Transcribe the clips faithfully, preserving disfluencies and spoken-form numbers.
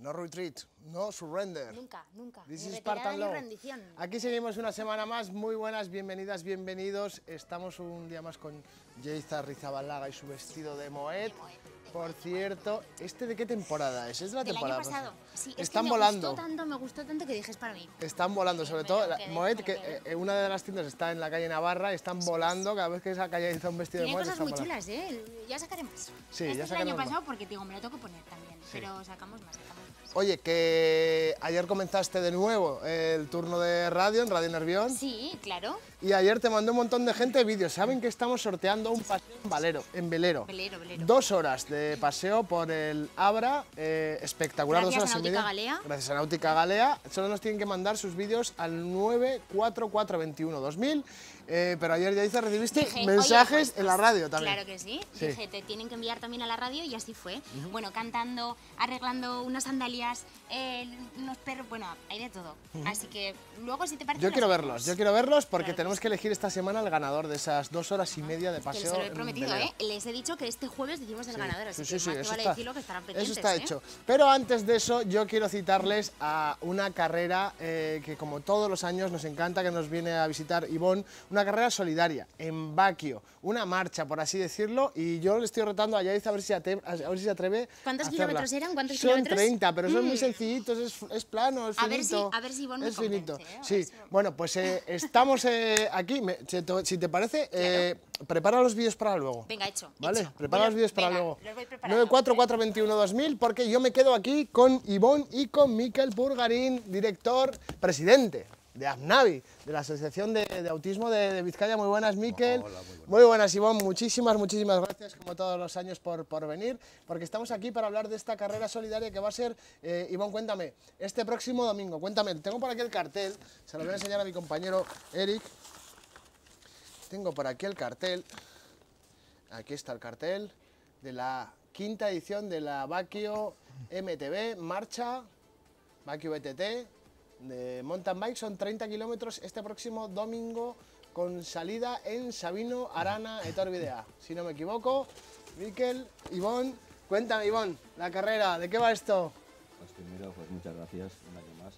No retreat, no surrender. Nunca, nunca. This Ni is retirada Spartan ni Law. rendición. Aquí seguimos una semana más. Muy buenas, bienvenidas, bienvenidos. Estamos un día más con Yaiza Arrizabalaga y su vestido de Moet. De Moet, de Por Moet. cierto, ¿este de qué temporada es? ¿Es de la Del temporada año pasado. pasada? Sí, es Están que me volando. gustó tanto, me gustó tanto que dije es para mí. Están volando, sobre me todo lo la- quedé, Moet, me lo que quedé. eh, una de las tiendas está en la calle Navarra, están volando. Cada vez que saca Yaiza un vestido Tiene de Moet, cosas están muy volando. chulas, ¿eh? Ya sacaré más. Sí, este ya es el año sacaremos más. pasado porque digo, me lo tengo que poner también. Pero sacamos más, sacamos más. Oye, que ayer comenzaste de nuevo el turno de radio en Radio Nervión. Sí, claro. Y ayer te mandó un montón de gente vídeos. Saben que estamos sorteando un paseo en Valero, en velero. Velero, velero. Dos horas de paseo por el Abra, eh, espectacular. Gracias dos horas a y Náutica media. Galea. Gracias a Náutica Galea. Solo nos tienen que mandar sus vídeos al nueve cuatro cuatro dos uno dos mil. Eh, pero ayer, Yaiza, recibiste Dije, mensajes oye, pues, en la radio también. Claro que sí. Sí. Dije, te tienen que enviar también a la radio y así fue. Bueno, cantando, arreglando unas sandalias, eh, unos perros, bueno, hay de todo. Así que luego, si te parece. Yo las quiero vemos. verlos, yo quiero verlos porque Claro que tenemos sí. que elegir esta semana al ganador de esas dos horas y media de Que paseo. se lo he en prometido, velero. ¿eh? Les he dicho que este jueves decimos el ganador, así Sí, que sí, sí, más que eso vale está, decirlo que estarán pendientes. eso está ¿eh? hecho. Pero antes de eso, yo quiero citarles a una carrera eh, que, como todos los años, nos encanta, que nos viene a visitar Ivonne, una carrera solidaria en Baquio, una marcha, por así decirlo, y yo le estoy retando a Yaiza a ver si, ate- a ver si se atreve. ¿Cuántos a kilómetros hacerla. eran? ¿Cuántos Son kilómetros? treinta, pero son muy Mm. sencillitos, es, es plano, es A ver finito. si- a ver si Ivonne me es finito. convence, ¿eh? A ver Sí, si me- bueno, pues eh, estamos eh, aquí, me- si te, si te parece, eh, prepara los vídeos para luego. Venga, hecho. Vale, hecho. prepara Voy a- los vídeos para venga, luego. los voy preparando. nueve cuatro cuatro dos uno dos mil, porque yo me quedo aquí con Ivonne y con Miquel Purgarín, director, presidente de ABNAVI, de la Asociación de, de Autismo de, de Vizcaya. Muy buenas, Miquel. Hola, muy buenas. Muy buenas, Ivonne. Muchísimas, muchísimas gracias, como todos los años, por, por venir, porque estamos aquí para hablar de esta carrera solidaria que va a ser, eh, Ivonne, cuéntame, este próximo domingo, cuéntame, tengo por aquí el cartel, se lo voy a enseñar a mi compañero Eric. Tengo por aquí el cartel, aquí está el cartel de la quinta edición de la Baquio M T B, marcha, Baquio B T T, de mountain bike. Son treinta kilómetros este próximo domingo con salida en Sabino Arana Etorbidea. Si no me equivoco, Miquel, Ivonne, cuéntame, Ivonne, la carrera, ¿de qué va esto? Pues primero, pues muchas gracias, un año más.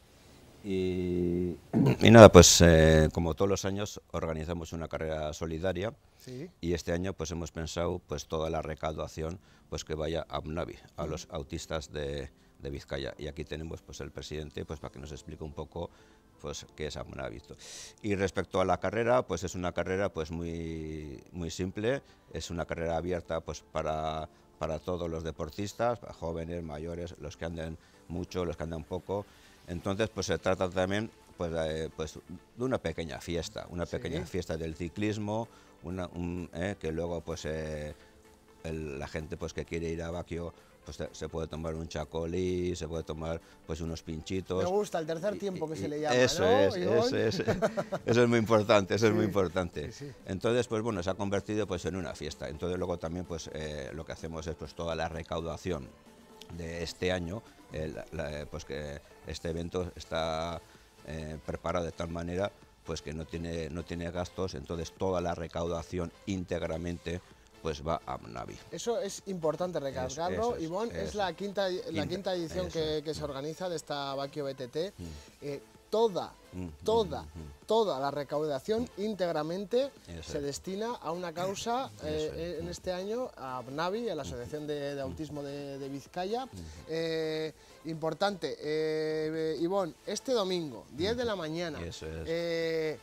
Y, y nada, pues eh, como todos los años organizamos una carrera solidaria. Sí. Y este año pues hemos pensado pues toda la recaudación pues que vaya a ABNAVI, a los autistas de, de Vizcaya. Y aquí tenemos pues el presidente pues para que nos explique un poco pues qué es ABNAVI. Y respecto a la carrera, pues es una carrera pues muy muy simple, es una carrera abierta pues para para todos los deportistas, para jóvenes, mayores, los que andan mucho, los que andan poco. Entonces pues se trata también pues, eh, pues de una pequeña fiesta, una pequeña Sí. fiesta del ciclismo, una, un, eh, que luego pues eh, el- la gente pues que quiere ir a Baquio pues se- se puede tomar un chacolí, se puede tomar pues unos pinchitos. Me gusta el tercer Y- tiempo que y- se le llama, eso ¿no, es, Ivonne? eso es, eso es muy importante, eso es muy Sí, importante. sí, sí. Entonces, pues bueno, se ha convertido pues en una fiesta. Entonces luego también pues eh, lo que hacemos es pues toda la recaudación de este año, eh, la- la- pues que este evento está eh, preparado de tal manera pues que no tiene, no tiene gastos, entonces toda la recaudación íntegramente pues va a ABNAVI. Eso es importante recalcarlo, eso es, Ivonne, es eso la es. quinta, la Quinta, quinta edición eso que, es. que se organiza de esta Baquio B T T. Eh, toda, Mm, toda, mm, mm. toda la recaudación íntegramente Eso se es. destina a una causa, eh, Eso es. en este año, a ABNAVI, a la Asociación de, de Autismo de, de Vizcaya. Eh, importante, eh, Ivonne, este domingo, diez de la mañana, Eso es. eh,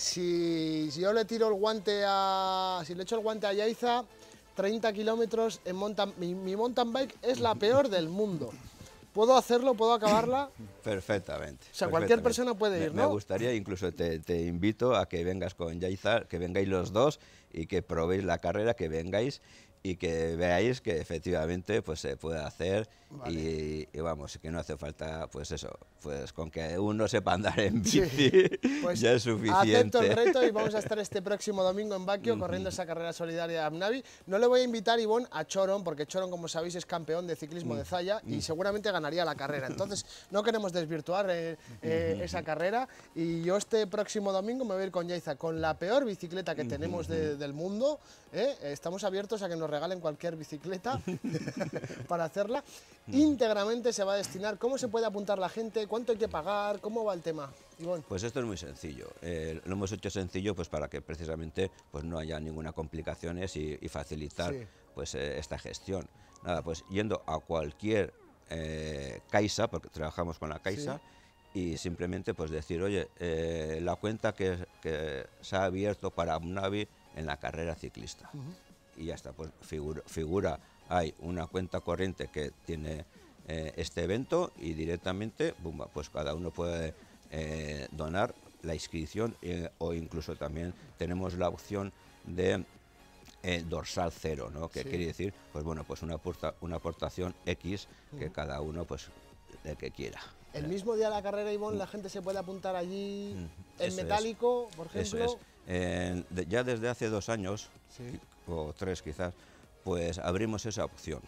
si, si yo le tiro el guante a, si le echo el guante a Yaiza, treinta kilómetros en mountain, mi, mi mountain bike es la peor del mundo. ¿Puedo hacerlo? ¿Puedo acabarla? Perfectamente. O sea, cualquier perfectamente. persona puede Me- ir, Me ¿no? gustaría, incluso te, te invito a que vengas con Yaiza, que vengáis los dos y que probéis la carrera, que vengáis y que veáis que efectivamente pues se puede hacer. Vale. y, y vamos, que no hace falta pues eso, pues con que uno sepa andar en Sí. bici Pues ya es suficiente. acepto el reto y vamos a estar este próximo domingo en Baquio corriendo esa carrera solidaria de ABNAVI. No le voy a invitar, Ivonne, a Choron, porque Choron, como sabéis, es campeón de ciclismo de Zaya y seguramente ganaría la carrera. Entonces, no queremos desvirtuar eh, eh, esa carrera. Y yo este próximo domingo me voy a ir con Yaiza, con la peor bicicleta que tenemos de- del mundo. ¿eh? Estamos abiertos a que nos regalen cualquier bicicleta para hacerla. íntegramente se va a destinar. ¿Cómo se puede apuntar la gente? ¿Cuánto hay que pagar? ¿Cómo va el tema, Ivonne? Pues esto es muy sencillo. Eh, lo hemos hecho sencillo pues para que precisamente pues no haya ninguna complicaciones y, y facilitar Sí. pues eh, esta gestión. Nada, pues yendo a cualquier eh, Caixa, porque trabajamos con la Caixa, y simplemente pues decir, oye, eh, la cuenta que, que se ha abierto para Amnavi en la carrera ciclista. Uh-huh. Y ya está, pues figura, figura, hay una cuenta corriente que tiene eh, este evento y directamente, bumba, pues cada uno puede eh, donar la inscripción eh, o incluso también tenemos la opción de eh, dorsal cero, ¿no? Que sí. quiere decir, pues bueno, pues una, aporta, una aportación X que uh-huh. cada uno pues el que quiera. El mismo día de la carrera, Ivonne, la gente se puede apuntar allí en Eso metálico, es. por ejemplo. Eso es. Eh, de, ya desde hace dos años, sí. o tres quizás, pues abrimos esa opción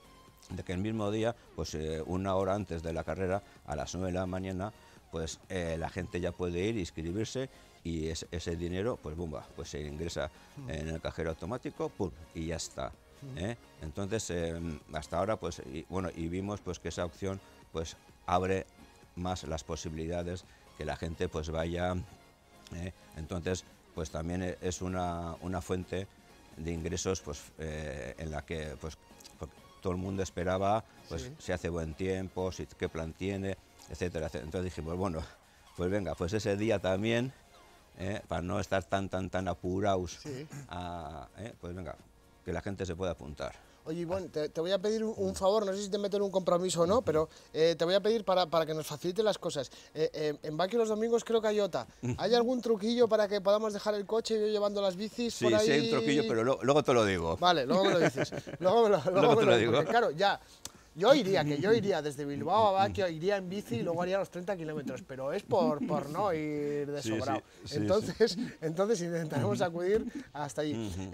de que el mismo día, pues eh, una hora antes de la carrera, a las nueve de la mañana, pues eh, la gente ya puede ir, inscribirse y es, ese dinero, pues bomba, pues se ingresa mm. en el cajero automático, pum, y ya está. Mm. ¿eh? Entonces, eh, hasta ahora, pues, y, bueno, y vimos pues que esa opción, pues abre más las posibilidades que la gente pues vaya, eh, entonces pues también es una, una fuente de ingresos pues eh, en la que pues todo el mundo esperaba pues sí. si hace buen tiempo, si, qué plan tiene, etcétera, etcétera. Entonces dijimos, bueno, pues venga, pues ese día también, eh, para no estar tan tan tan apurados, sí. a, eh, pues venga, que la gente se pueda apuntar. Oye, Ivonne, te, te voy a pedir un, un favor, no sé si te meto en un compromiso o no, pero eh, te voy a pedir para, para que nos facilite las cosas. Eh, eh, en Bakio los domingos creo que hay OTA. ¿Hay algún truquillo para que podamos dejar el coche y yo llevando las bicis sí, por ahí? Sí, hay un truquillo, pero lo, luego te lo digo. Vale, luego me lo dices. Luego, me lo, luego, luego me te lo, lo digo. Porque, claro, ya... Yo iría, que yo iría desde Bilbao a Bakio, iría en bici y luego haría los treinta kilómetros, pero es por, por no ir de sobrado. Sí, sí, entonces, sí. entonces intentaremos acudir hasta allí. Uh-huh.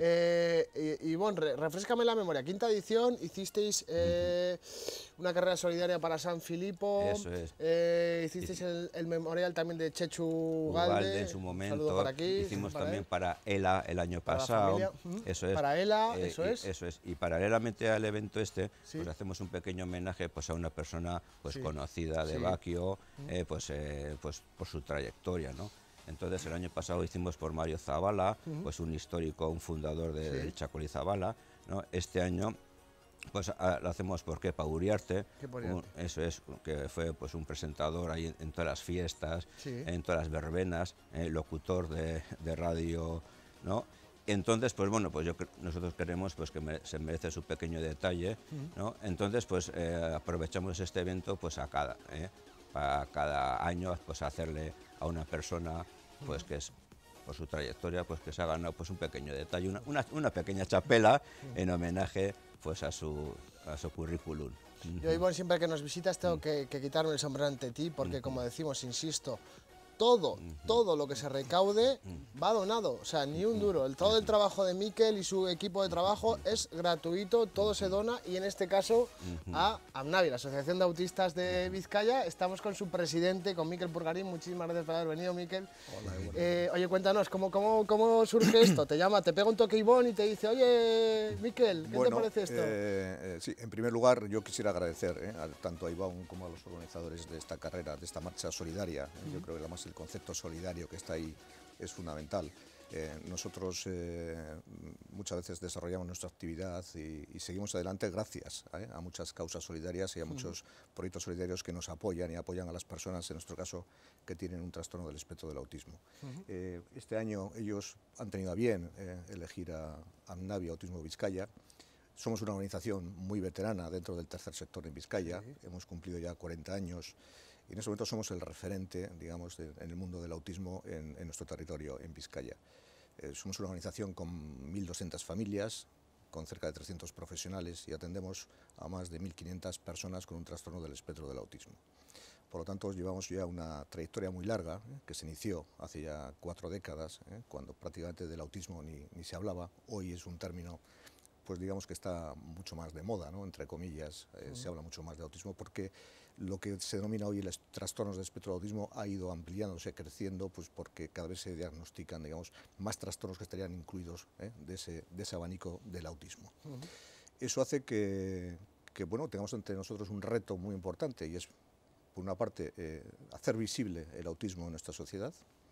eh, Ivonne, re, refréscame la memoria. Quinta edición, hicisteis eh, uh-huh. una carrera solidaria para San Filipo. Eso es. Eh, hicisteis el, el memorial también de Chechu Ugalde. Ugalde en su momento. Para aquí, hicimos para también él. para ELA el año para pasado. Uh-huh. Eso es. Para ELA, eh, eso es. Y, eso es. Y paralelamente al evento este, sí. pues hacemos un pequeño homenaje pues a una persona pues sí. conocida de sí. Bakio, eh, pues, eh, pues por su trayectoria, ¿no? Entonces el año pasado hicimos por Mario Zabala, uh-huh. pues un histórico, un fundador de, sí. del Chacolí Zabala, ¿no? Este año pues a, lo hacemos por Kepa Uriarte, un, eso es, que fue pues un presentador ahí en, en todas las fiestas, sí. en todas las verbenas, eh, locutor de, de radio, ¿no? Entonces, pues bueno, pues yo, nosotros queremos pues, que me, se merece su pequeño detalle, ¿no? Entonces, pues eh, aprovechamos este evento pues a cada, eh, para cada año pues hacerle a una persona pues que es por su trayectoria pues que se ha ganado pues un pequeño detalle, una, una, una pequeña chapela en homenaje pues a su, a su currículum. Yo, Ivonne, siempre que nos visitas tengo que, que quitarme el sombrero ante ti porque, como decimos, insisto, todo, uh-huh. todo lo que se recaude uh-huh. va donado, o sea, ni un duro. El, todo el trabajo de Mikel y su equipo de trabajo es gratuito, todo se dona y en este caso uh-huh. a Amnavi, la Asociación de Autistas de Vizcaya. Estamos con su presidente, con Mikel Purgarín. Muchísimas gracias por haber venido, Mikel. Hola, eh, oye, cuéntanos, ¿cómo, cómo, ¿cómo surge esto? Te llama, te pega un toque Ivonne y te dice, oye, Mikel, ¿qué bueno, te parece esto? Eh, eh, sí, en primer lugar, yo quisiera agradecer eh, a, tanto a Ivonne como a los organizadores de esta carrera, de esta marcha solidaria. Uh-huh. Yo creo que además el concepto solidario que está ahí es fundamental. Eh, nosotros eh, muchas veces desarrollamos nuestra actividad y, y seguimos adelante gracias eh, a muchas causas solidarias y a muchos uh-huh. proyectos solidarios que nos apoyan y apoyan a las personas, en nuestro caso, que tienen un trastorno del espectro del autismo. Uh-huh. eh, este año ellos han tenido a bien eh, elegir a Amnavi Autismo Vizcaya. Somos una organización muy veterana dentro del tercer sector en Vizcaya, uh-huh. hemos cumplido ya cuarenta años. Y en este momento somos el referente, digamos, de, en el mundo del autismo en, en nuestro territorio, en Vizcaya. Eh, somos una organización con mil doscientas familias, con cerca de trescientos profesionales y atendemos a más de mil quinientas personas con un trastorno del espectro del autismo. Por lo tanto, llevamos ya una trayectoria muy larga, eh, que se inició hace ya cuatro décadas, eh, cuando prácticamente del autismo ni, ni se hablaba. Hoy es un término, pues digamos que está mucho más de moda, ¿no? Entre comillas, eh, uh-huh. se habla mucho más de autismo porque lo que se denomina hoy los trastornos del espectro del autismo ha ido ampliándose, creciendo, pues porque cada vez se diagnostican, digamos, más trastornos que estarían incluidos eh, de, ese, de ese abanico del autismo. Uh-huh. Eso hace que, que bueno, tengamos ante nosotros un reto muy importante y es, por una parte, eh, hacer visible el autismo en nuestra sociedad,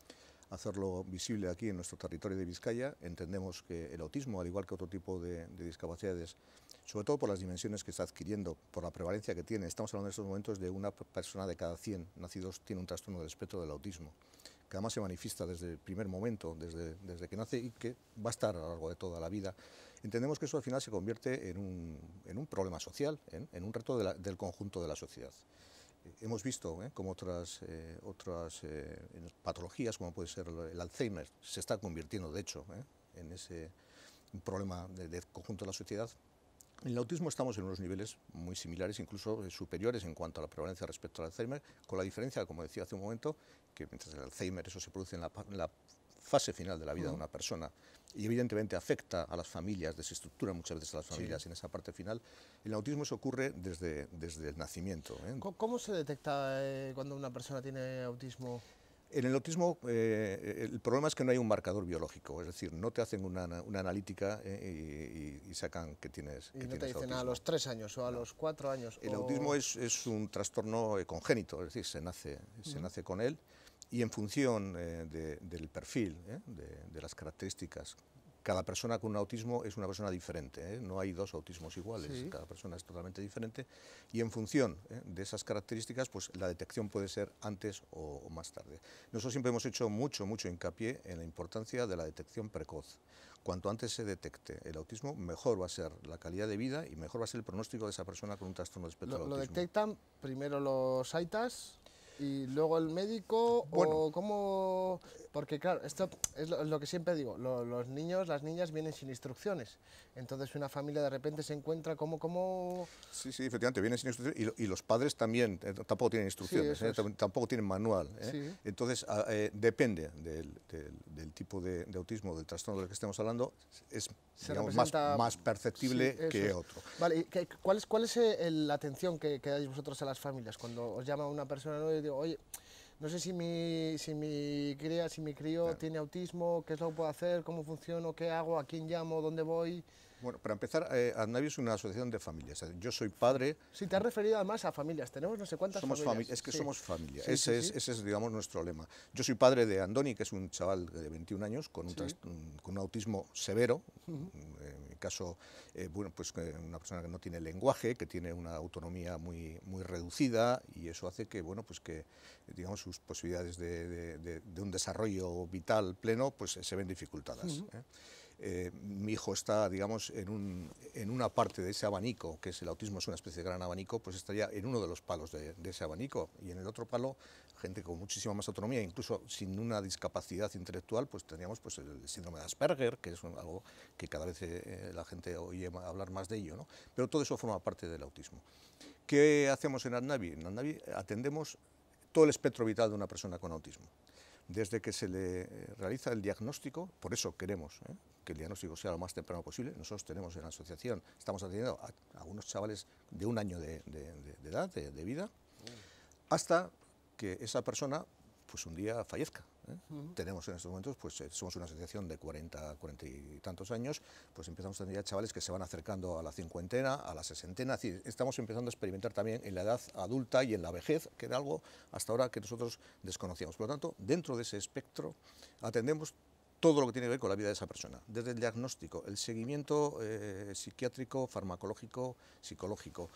hacerlo visible aquí en nuestro territorio de Vizcaya. Entendemos que el autismo, al igual que otro tipo de, de discapacidades, sobre todo por las dimensiones que está adquiriendo, por la prevalencia que tiene, estamos hablando en estos momentos de una persona de cada cien nacidos tiene un trastorno del espectro del autismo, que además se manifiesta desde el primer momento, desde, desde que nace y que va a estar a lo largo de toda la vida. Entendemos que eso al final se convierte en un, en un problema social, en, en un reto de la, del conjunto de la sociedad. Hemos visto ¿eh? como otras, eh, otras eh, patologías, como puede ser el Alzheimer, se está convirtiendo, de hecho, ¿eh? en ese problema del de conjunto de la sociedad. En el autismo estamos en unos niveles muy similares, incluso superiores en cuanto a la prevalencia respecto al Alzheimer, con la diferencia, como decía hace un momento, que mientras el Alzheimer eso se produce en la, en la fase final de la vida uh-huh. de una persona y evidentemente afecta a las familias, desestructura muchas veces a las familias sí. en esa parte final. El autismo eso ocurre desde, desde el nacimiento. ¿eh? ¿Cómo se detecta eh, cuando una persona tiene autismo? En el autismo eh, el problema es que no hay un marcador biológico, es decir, no te hacen una, una analítica eh, y, y sacan que tienes Y que no te tienes dicen autismo. A los tres años o a no. los cuatro años. El o... autismo es, es un trastorno congénito, es decir, se nace, uh-huh. se nace con él y en función eh, de, del perfil, eh, de, de las características. Cada persona con un autismo es una persona diferente, ¿eh? No hay dos autismos iguales, sí. cada persona es totalmente diferente y en función ¿eh? de esas características pues la detección puede ser antes o, o más tarde. Nosotros siempre hemos hecho mucho, mucho hincapié en la importancia de la detección precoz. Cuanto antes se detecte el autismo, mejor va a ser la calidad de vida y mejor va a ser el pronóstico de esa persona con un trastorno de espectro lo, del autismo. autismo. ¿Lo detectan primero los aitas y luego el médico bueno, o cómo? Porque claro, esto es lo, lo que siempre digo, lo, los niños, las niñas vienen sin instrucciones, entonces una familia de repente se encuentra como... como... Sí, sí, efectivamente, vienen sin instrucciones y, lo, y los padres también eh, tampoco tienen instrucciones, sí, eh, es. tampoco tienen manual, eh. sí. entonces eh, depende del, del, del tipo de, de autismo, del trastorno del que estemos hablando, es digamos, más, más perceptible sí, que es. otro. Vale, ¿y cuál es, cuál es el, la atención que, que dais vosotros a las familias cuando os llama una persona nueva y digo, oye, no sé si mi, si mi cría, si mi crío claro. tiene autismo, qué es lo que puedo hacer, cómo funciona, qué hago, a quién llamo, dónde voy? Bueno, para empezar, eh, AdNavi es una asociación de familias. Yo soy padre. Sí, te has referido además a familias. Tenemos no sé cuántas somos familias. Fami es que sí. somos familia. Sí, ese, sí, es, sí. ese es, digamos, nuestro lema. Yo soy padre de Andoni, que es un chaval de veintiún años con un, sí. con un autismo severo. Uh-huh. En mi caso, eh, bueno, pues una persona que no tiene lenguaje, que tiene una autonomía muy, muy reducida y eso hace que, bueno, pues que, digamos, sus posibilidades de, de, de, de un desarrollo vital pleno, pues se ven dificultadas. Uh-huh. ¿eh? Eh, mi hijo está, digamos, en, un, en una parte de ese abanico, que es el autismo, es una especie de gran abanico, pues estaría en uno de los palos de, de ese abanico, y en el otro palo, gente con muchísima más autonomía, incluso sin una discapacidad intelectual, pues tendríamos pues, el síndrome de Asperger, que es un, algo que cada vez eh, la gente oye hablar más de ello, ¿no? Pero todo eso forma parte del autismo. ¿Qué hacemos en AdNavi? En AdNavi atendemos todo el espectro vital de una persona con autismo. Desde que se le realiza el diagnóstico, por eso queremos ¿eh? que el diagnóstico sea lo más temprano posible. Nosotros tenemos en la asociación, estamos atendiendo a, a unos chavales de un año de, de, de, de edad, de, de vida, hasta que esa persona pues un día fallezca. ¿eh? Uh-huh. Tenemos en estos momentos, pues somos una asociación de cuarenta, cuarenta y tantos años, pues empezamos a tener ya chavales que se van acercando a la cincuentena, a la sesentena, es decir, estamos empezando a experimentar también en la edad adulta y en la vejez, que era algo hasta ahora que nosotros desconocíamos. Por lo tanto, dentro de ese espectro atendemos todo lo que tiene que ver con la vida de esa persona, desde el diagnóstico, el seguimiento eh, psiquiátrico, farmacológico, psicológico,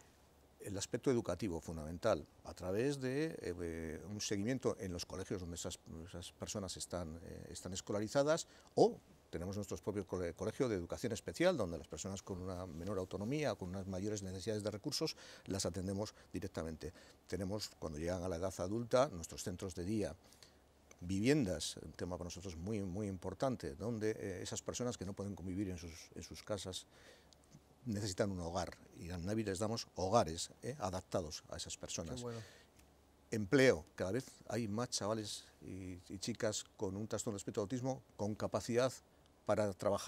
el aspecto educativo fundamental, a través de eh, un seguimiento en los colegios donde esas, esas personas están, eh, están escolarizadas, o tenemos nuestro propio colegio de educación especial, donde las personas con una menor autonomía, con unas mayores necesidades de recursos, las atendemos directamente. Tenemos, cuando llegan a la edad adulta, nuestros centros de día, viviendas, un tema para nosotros muy, muy importante, donde eh, esas personas que no pueden convivir en sus, en sus casas, necesitan un hogar, y en AdNavi les damos hogares eh, adaptados a esas personas. Bueno. Empleo, cada vez hay más chavales y, y chicas con un trastorno de espectro de autismo con capacidad para trabajar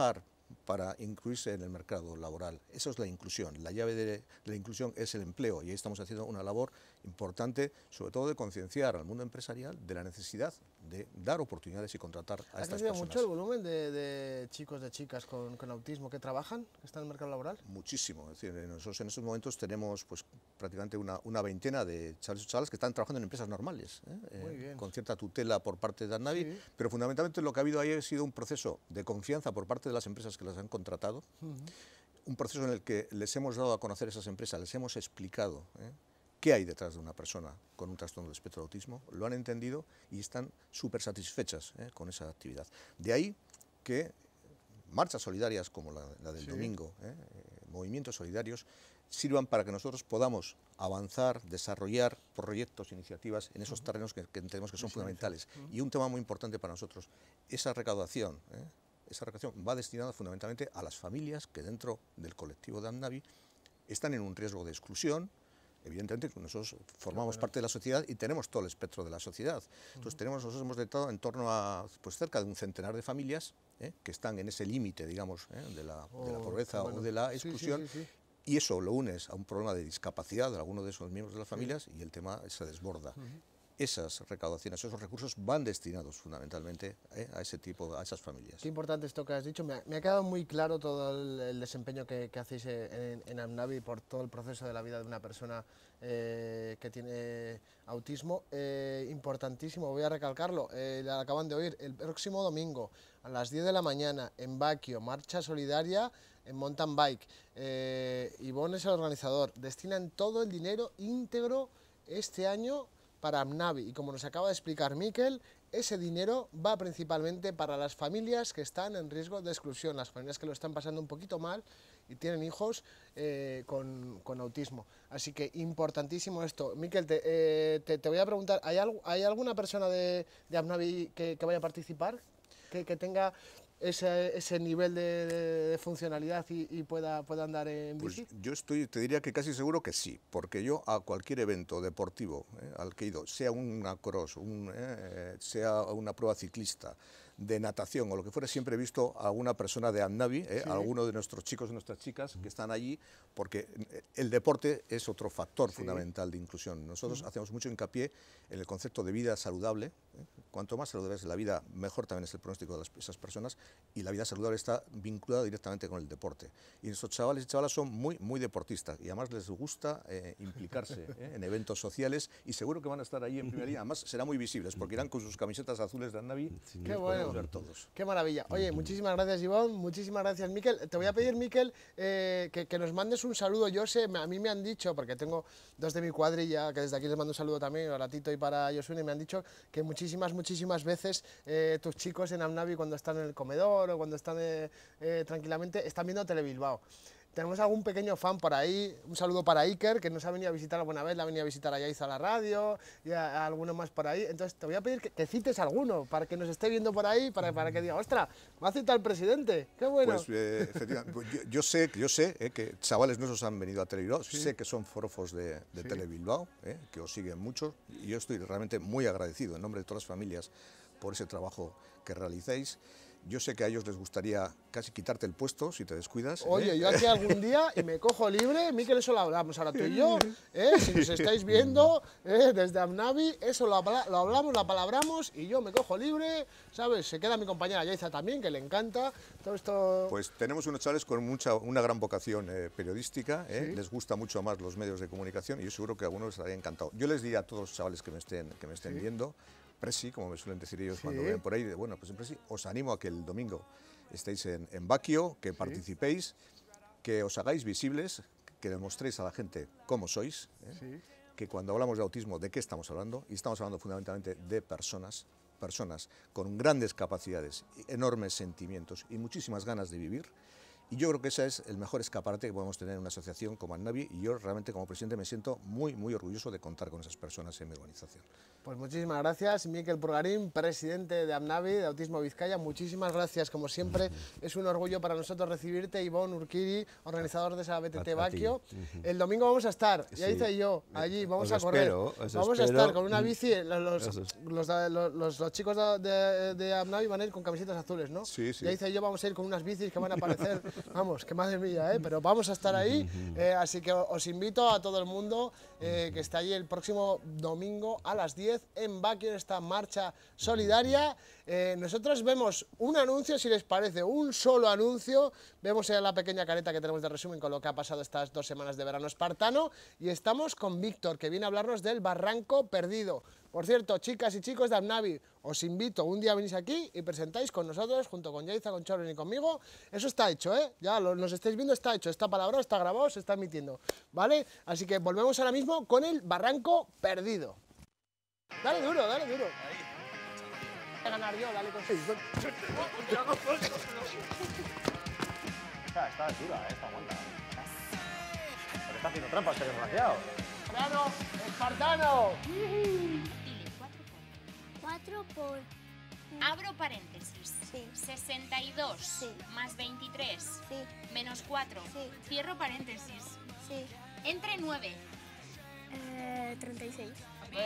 para incluirse en el mercado laboral. Eso es la inclusión. La llave de, de la inclusión es el empleo y ahí estamos haciendo una labor importante, sobre todo de concienciar al mundo empresarial de la necesidad de dar oportunidades y contratar a ¿Ha estas crecido personas. mucho el volumen de, de chicos, de chicas con, con autismo que trabajan, que están en el mercado laboral? Muchísimo. Es decir, nosotros en estos momentos tenemos pues, prácticamente una, una veintena de chavales y chavalas que están trabajando en empresas normales, ¿eh? Muy Eh, bien. con cierta tutela por parte de AMNAVI, Sí. pero fundamentalmente lo que ha habido ahí ha sido un proceso de confianza por parte de las empresas que las han contratado, Uh-huh. un proceso en el que les hemos dado a conocer a esas empresas, les hemos explicado ¿eh? qué hay detrás de una persona con un trastorno del espectro de autismo, lo han entendido y están súper satisfechas ¿eh? con esa actividad. De ahí que marchas solidarias como la, la del Sí. domingo, ¿eh? Eh, movimientos solidarios, sirvan para que nosotros podamos avanzar, desarrollar proyectos, iniciativas en esos terrenos que, que entendemos que son fundamentales. Y un tema muy importante para nosotros, esa recaudación, ¿eh? esa recaudación va destinada fundamentalmente a las familias que dentro del colectivo de AMNAVI están en un riesgo de exclusión. Evidentemente nosotros formamos parte de la sociedad y tenemos todo el espectro de la sociedad. Entonces tenemos, nosotros hemos detectado en torno a pues, cerca de un centenar de familias ¿eh? que están en ese límite, digamos, ¿eh? de, la, de la Oh, pobreza bueno. o de la Sí, sí, exclusión. sí, sí. Y eso lo unes a un problema de discapacidad de alguno de esos miembros de las familias y el tema se desborda. Esas recaudaciones, esos recursos van destinados fundamentalmente ¿eh? a ese tipo, a esas familias. Qué importante esto que has dicho. Me ha, me ha quedado muy claro todo el, el desempeño que, que hacéis en, en AMNAVI por todo el proceso de la vida de una persona eh, que tiene autismo. Eh, importantísimo, voy a recalcarlo, eh, lo acaban de oír, el próximo domingo a las diez de la mañana en Baquio, marcha solidaria en mountain bike. Eh, Ivonne es el organizador. Destinan todo el dinero íntegro este año para AMNAVI y como nos acaba de explicar Miquel, ese dinero va principalmente para las familias que están en riesgo de exclusión, las familias que lo están pasando un poquito mal y tienen hijos eh, con, con autismo. Así que importantísimo esto. Miquel, te, eh, te, te voy a preguntar, ¿hay, algo, ¿hay alguna persona de, de AMNAVI que, que vaya a participar? Que, que tenga ese, ese nivel de, de, de funcionalidad y, y pueda, pueda andar en Pues bici? yo estoy, te diría que casi seguro que sí, porque yo a cualquier evento deportivo ¿eh? al que he ido, sea una cross, un, eh, sea una prueba ciclista, de natación o lo que fuera, siempre he visto a alguna persona de AMNAVI, ¿eh? Sí. a alguno de nuestros chicos y nuestras chicas que están allí, porque el deporte es otro factor Sí. fundamental de inclusión. Nosotros uh-huh. hacemos mucho hincapié en el concepto de vida saludable. ¿eh? Cuanto más saludable es la vida, mejor también es el pronóstico de las, esas personas, y la vida saludable está vinculada directamente con el deporte. Y nuestros chavales y chavalas son muy, muy deportistas, y además les gusta eh, implicarse ¿eh? en eventos sociales, y seguro que van a estar ahí en primera línea. Además serán muy visibles, porque irán con sus camisetas azules de AMNAVI. Sí. Qué bueno. Ver todos. Qué maravilla. Oye, muchísimas gracias, Ivonne, muchísimas gracias, Miquel. Te voy a pedir, Miquel, eh, que, que nos mandes un saludo. Yo sé, a mí me han dicho, porque tengo dos de mi cuadrilla, que desde aquí les mando un saludo también, para Tito y para Josune, y me han dicho que muchísimas, muchísimas veces eh, tus chicos en AMNAVI, cuando están en el comedor o cuando están eh, eh, tranquilamente, están viendo Telebilbao. Tenemos algún pequeño fan por ahí, un saludo para Iker, que nos ha venido a visitar alguna vez, la ha venido a visitar a Yaiza a la radio, y a, a alguno más por ahí. Entonces te voy a pedir que, que cites alguno, para que nos esté viendo por ahí, para, para que diga, ostras, me ha citado el presidente, qué bueno. Pues eh, efectivamente, pues, yo, yo sé, yo sé eh, que chavales nuestros han venido a Telebilbao, sí. sé que son forofos de, de sí. Telebilbao, eh, que os siguen mucho, y yo estoy realmente muy agradecido en nombre de todas las familias por ese trabajo que realicéis. Yo sé que a ellos les gustaría casi quitarte el puesto si te descuidas. Oye, ¿eh? yo aquí algún día y me cojo libre, Miquel, eso lo hablamos ahora tú y yo, ¿eh? Si nos estáis viendo ¿eh? desde AMNAVI, eso lo, lo hablamos, lo apalabramos y yo me cojo libre, ¿sabes? Se queda mi compañera Yaiza también, que le encanta todo esto. Pues tenemos unos chavales con mucha, una gran vocación eh, periodística, ¿eh? ¿Sí? Les gusta mucho más los medios de comunicación y yo seguro que a algunos les estaría encantado. Yo les diría a todos los chavales que me estén, que me estén ¿Sí? viendo, Presi, como me suelen decir ellos ¿Sí? cuando ven por ahí, bueno, pues en Presi, os animo a que el domingo estéis en, en Baquio, que ¿Sí? participéis, que os hagáis visibles, que demostréis a la gente cómo sois, ¿eh? ¿Sí? que cuando hablamos de autismo, ¿de qué estamos hablando? Y estamos hablando fundamentalmente de personas, personas con grandes capacidades, enormes sentimientos y muchísimas ganas de vivir, Y yo creo que ese es el mejor escaparate que podemos tener en una asociación como AMNAVI, y yo realmente como presidente me siento muy, muy orgulloso de contar con esas personas en mi organización. Pues muchísimas gracias, Mikel Purgarín, presidente de AMNAVI, de Autismo Vizcaya. Muchísimas gracias, como siempre, es un orgullo para nosotros recibirte. Ivonne Urquiri, organizador de esa B T T Baquio. El domingo vamos a estar, ya hice sí. yo, allí, vamos os a correr. Espero, vamos espero. a estar con una bici, los, los, los, los, los, los chicos de, de, de AMNAVI van a ir con camisetas azules, ¿no? Sí, sí. Ya hice yo, vamos a ir con unas bicis que van a aparecer, vamos, que madre mía, ¿eh? Pero vamos a estar ahí, eh, así que os invito a todo el mundo eh, que está allí el próximo domingo a las diez en Baquio, en esta marcha solidaria. Eh, nosotros vemos un anuncio, si les parece, un solo anuncio, vemos la pequeña careta que tenemos de resumen con lo que ha pasado estas dos semanas de verano espartano, y estamos con Víctor, que viene a hablarnos del Barranco Perdido. Por cierto, chicas y chicos de AMNAVI, os invito, un día venís aquí y presentáis con nosotros, junto con Yaiza, con Chorren y conmigo. Eso está hecho, ¿eh? Ya lo, nos estáis viendo, está hecho, está palabra, está grabado, se está emitiendo, ¿vale? Así que volvemos ahora mismo con el Barranco Perdido. Dale duro, dale duro. Voy a ganar yo, dale con seis. Está, está dura, eh, esta aguanta. Pero está haciendo trampas, este desgraciado. ¡Espartano! ¡Espartano! Dile, cuatro por... cuatro por... Abro paréntesis. Sí. sesenta y dos Sí. más veintitrés Sí. menos cuatro. Sí. Cierro paréntesis. Sí. Entre nueve. Eh, treinta y seis.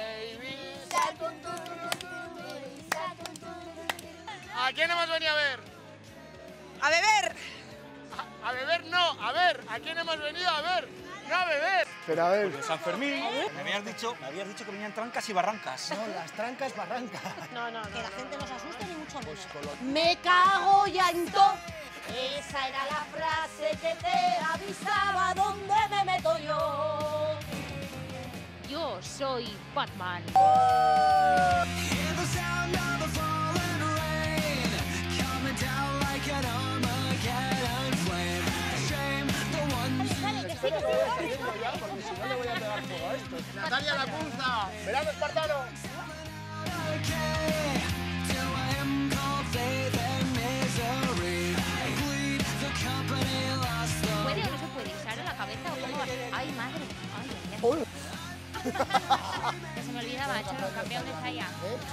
¿A quién hemos venido a ver? ¡A beber! A, a beber no, a ver, ¿a quién hemos venido a ver? No a beber. Pero a ver. San Fermín. Me habías dicho, me habías dicho que venían trancas y barrancas. No, las trancas barrancas. No, no, no. Que la gente nos asuste ni mucho menos. Me cago ya en todo. Esa era la frase que te avisaba dónde me meto yo. Yo soy Batman. Espero que vaya saliendo ya, porque si no le voy a pegar fuego a esto. Natalia Lacunza, verano espartano. ¿Puede o no se puede usar en la cabeza o cómo va? ¡Ay, madre! ¡Ay, ay, ay! Que se me olvidaba, Charo, campeón de Zaya.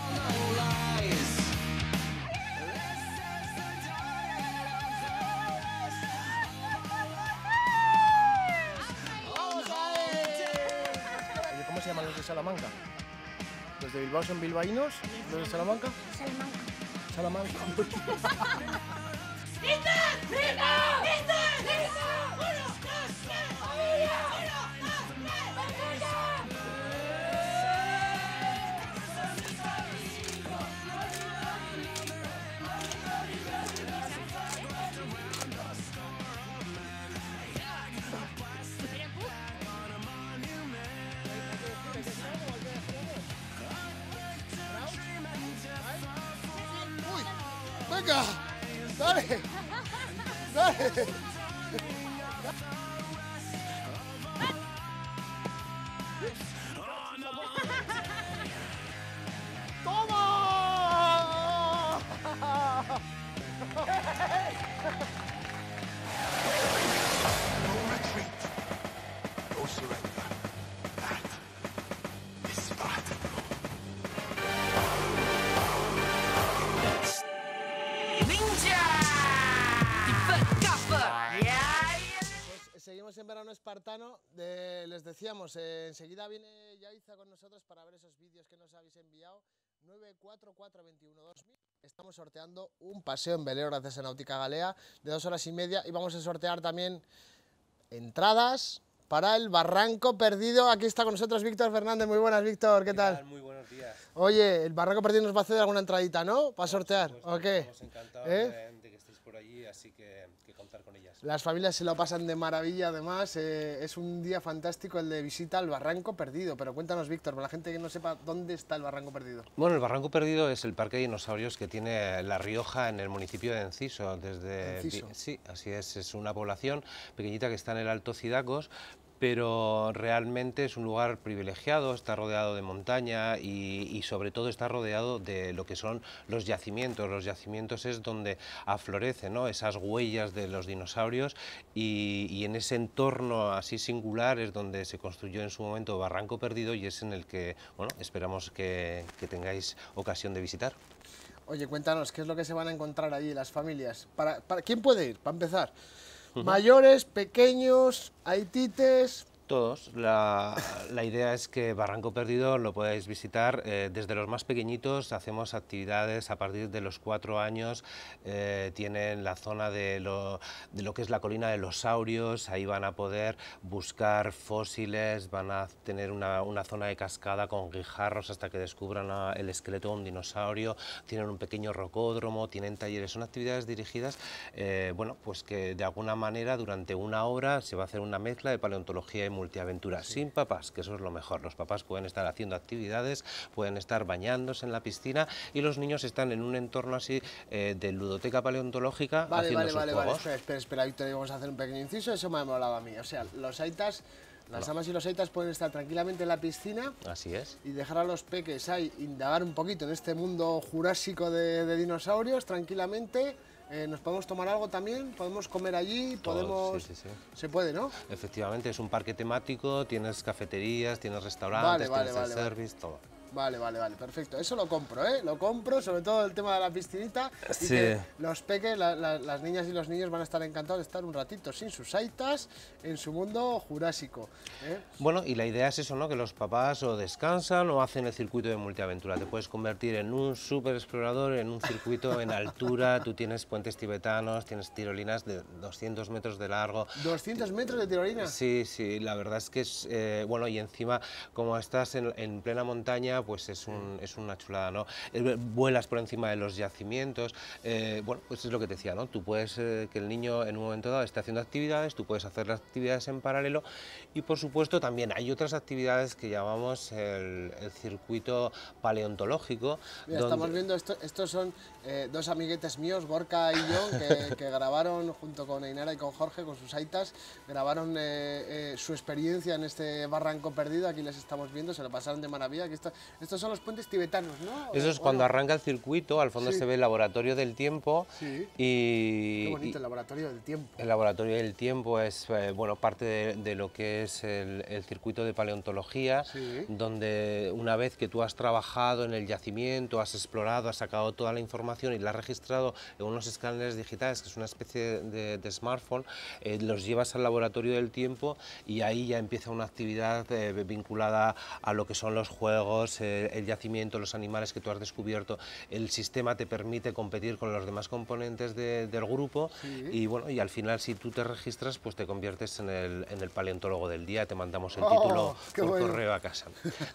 Oye, ¿cómo se llaman los de Salamanca? ¿Los de Bilbao son bilbaínos? ¿Los de Salamanca? Salamanca. Salamanca. Venga, dale, dale. ¡Toma! Pues seguimos en verano espartano. De, les decíamos, eh, enseguida viene Yaiza con nosotros para ver esos vídeos que nos habéis enviado. nueve cuatro cuatro dos uno dos mil. Estamos sorteando un paseo en velero gracias a Náutica Galea de dos horas y media, y vamos a sortear también entradas para el Barranco Perdido. Aquí está con nosotros Víctor Fernández. Muy buenas, Víctor, ¿qué, ¿Qué tal? tal? Muy buenos días. Oye, el Barranco Perdido nos va a hacer alguna entradita, ¿no? Para sortear, ¿o qué? Estamos encantados ¿Eh? de, de que estéis por allí, así que, que contar con ellas. Las familias se lo pasan de maravilla, además. Eh, es un día fantástico el de visita al Barranco Perdido. Pero cuéntanos, Víctor, para la gente que no sepa dónde está el Barranco Perdido. Bueno, el Barranco Perdido es el parque de dinosaurios que tiene La Rioja en el municipio de Enciso. Desde Enciso. Sí, así es. Es una población pequeñita que está en el Alto Cidacos. pero realmente es un lugar privilegiado, está rodeado de montaña y, y sobre todo está rodeado de lo que son los yacimientos. Los yacimientos es donde aflorecen, ¿no?, esas huellas de los dinosaurios y, y en ese entorno así singular es donde se construyó en su momento Barranco Perdido y es en el que, bueno, esperamos que, que tengáis ocasión de visitar. Oye, cuéntanos, ¿qué es lo que se van a encontrar allí las familias? ¿Para, para quién puede ir, para empezar? Uh-huh. ¿Mayores, pequeños, haitites? Todos. La, la idea es que Barranco Perdido lo podáis visitar eh, desde los más pequeñitos. Hacemos actividades a partir de los cuatro años. Eh, tienen la zona de lo, de lo que es la colina de los saurios. Ahí van a poder buscar fósiles, van a tener una, una zona de cascada con guijarros hasta que descubran a, el esqueleto de un dinosaurio. Tienen un pequeño rocódromo, tienen talleres. Son actividades dirigidas, eh, bueno, pues que de alguna manera durante una hora se va a hacer una mezcla de paleontología y multiaventura, sí, sin papás, que eso es lo mejor. Los papás pueden estar haciendo actividades, pueden estar bañándose en la piscina y los niños están en un entorno así eh, de ludoteca paleontológica vale, haciendo vale, sus vale, juegos. Vale, espera, espera, espera, Víctor, vamos a hacer un pequeño inciso, eso me ha molado a mí. O sea, los aitas, las no. amas y los aitas pueden estar tranquilamente en la piscina. Así es. Y dejar a los peques ahí indagar un poquito en este mundo jurásico de, de dinosaurios tranquilamente. Eh, ¿Nos podemos tomar algo también? ¿Podemos comer allí? ¿Podemos...? Sí, sí, sí. Se puede, ¿no? Efectivamente, es un parque temático, tienes cafeterías, tienes restaurantes, vale, vale, tienes vale, service, vale. todo. Vale, vale, vale, perfecto. Eso lo compro, ¿eh? Lo compro, sobre todo el tema de la piscinita. Sí. Y que los peques, la, la, las niñas y los niños van a estar encantados de estar un ratito sin sus aitas en su mundo jurásico, ¿eh? Bueno, y la idea es eso, ¿no? Que los papás o descansan o hacen el circuito de multiaventura. Te puedes convertir en un super explorador, en un circuito en altura. Tú tienes puentes tibetanos, tienes tirolinas de doscientos metros de largo. ¿doscientos metros de tirolina? Sí, sí, la verdad es que es, eh, bueno, y encima, como estás en, en plena montaña, pues es, un, es una chulada, ¿no? Vuelas por encima de los yacimientos, eh, bueno, pues es lo que te decía, ¿no? Tú puedes, eh, que el niño en un momento dado esté haciendo actividades, tú puedes hacer las actividades en paralelo y, por supuesto, también hay otras actividades que llamamos el, el circuito paleontológico. Mira, donde... estamos viendo, esto, estos son eh, dos amiguetes míos, Gorka y yo, que, que grabaron junto con Ainara y con Jorge, con sus aitas, grabaron eh, eh, su experiencia en este Barranco Perdido. Aquí les estamos viendo, se lo pasaron de maravilla. Aquí está, estos son los puentes tibetanos, ¿no? Eso es cuando arranca el circuito, al fondo sí. se ve el laboratorio del tiempo. Sí. Y, Qué bonito, y el laboratorio del tiempo. El laboratorio del tiempo es eh, bueno, parte de, de lo que es el, el circuito de paleontología, sí. donde una vez que tú has trabajado en el yacimiento, has explorado, has sacado toda la información y la has registrado en unos escáneres digitales, que es una especie de, de smartphone, eh, los llevas al laboratorio del tiempo y ahí ya empieza una actividad eh, vinculada a lo que son los juegos, eh, el yacimiento, los animales que tú has descubierto. El sistema te permite competir con los demás componentes de, del grupo, sí. y bueno, y al final si tú te registras, pues te conviertes en el, en el paleontólogo del día, te mandamos el oh, título por bueno. correo a casa.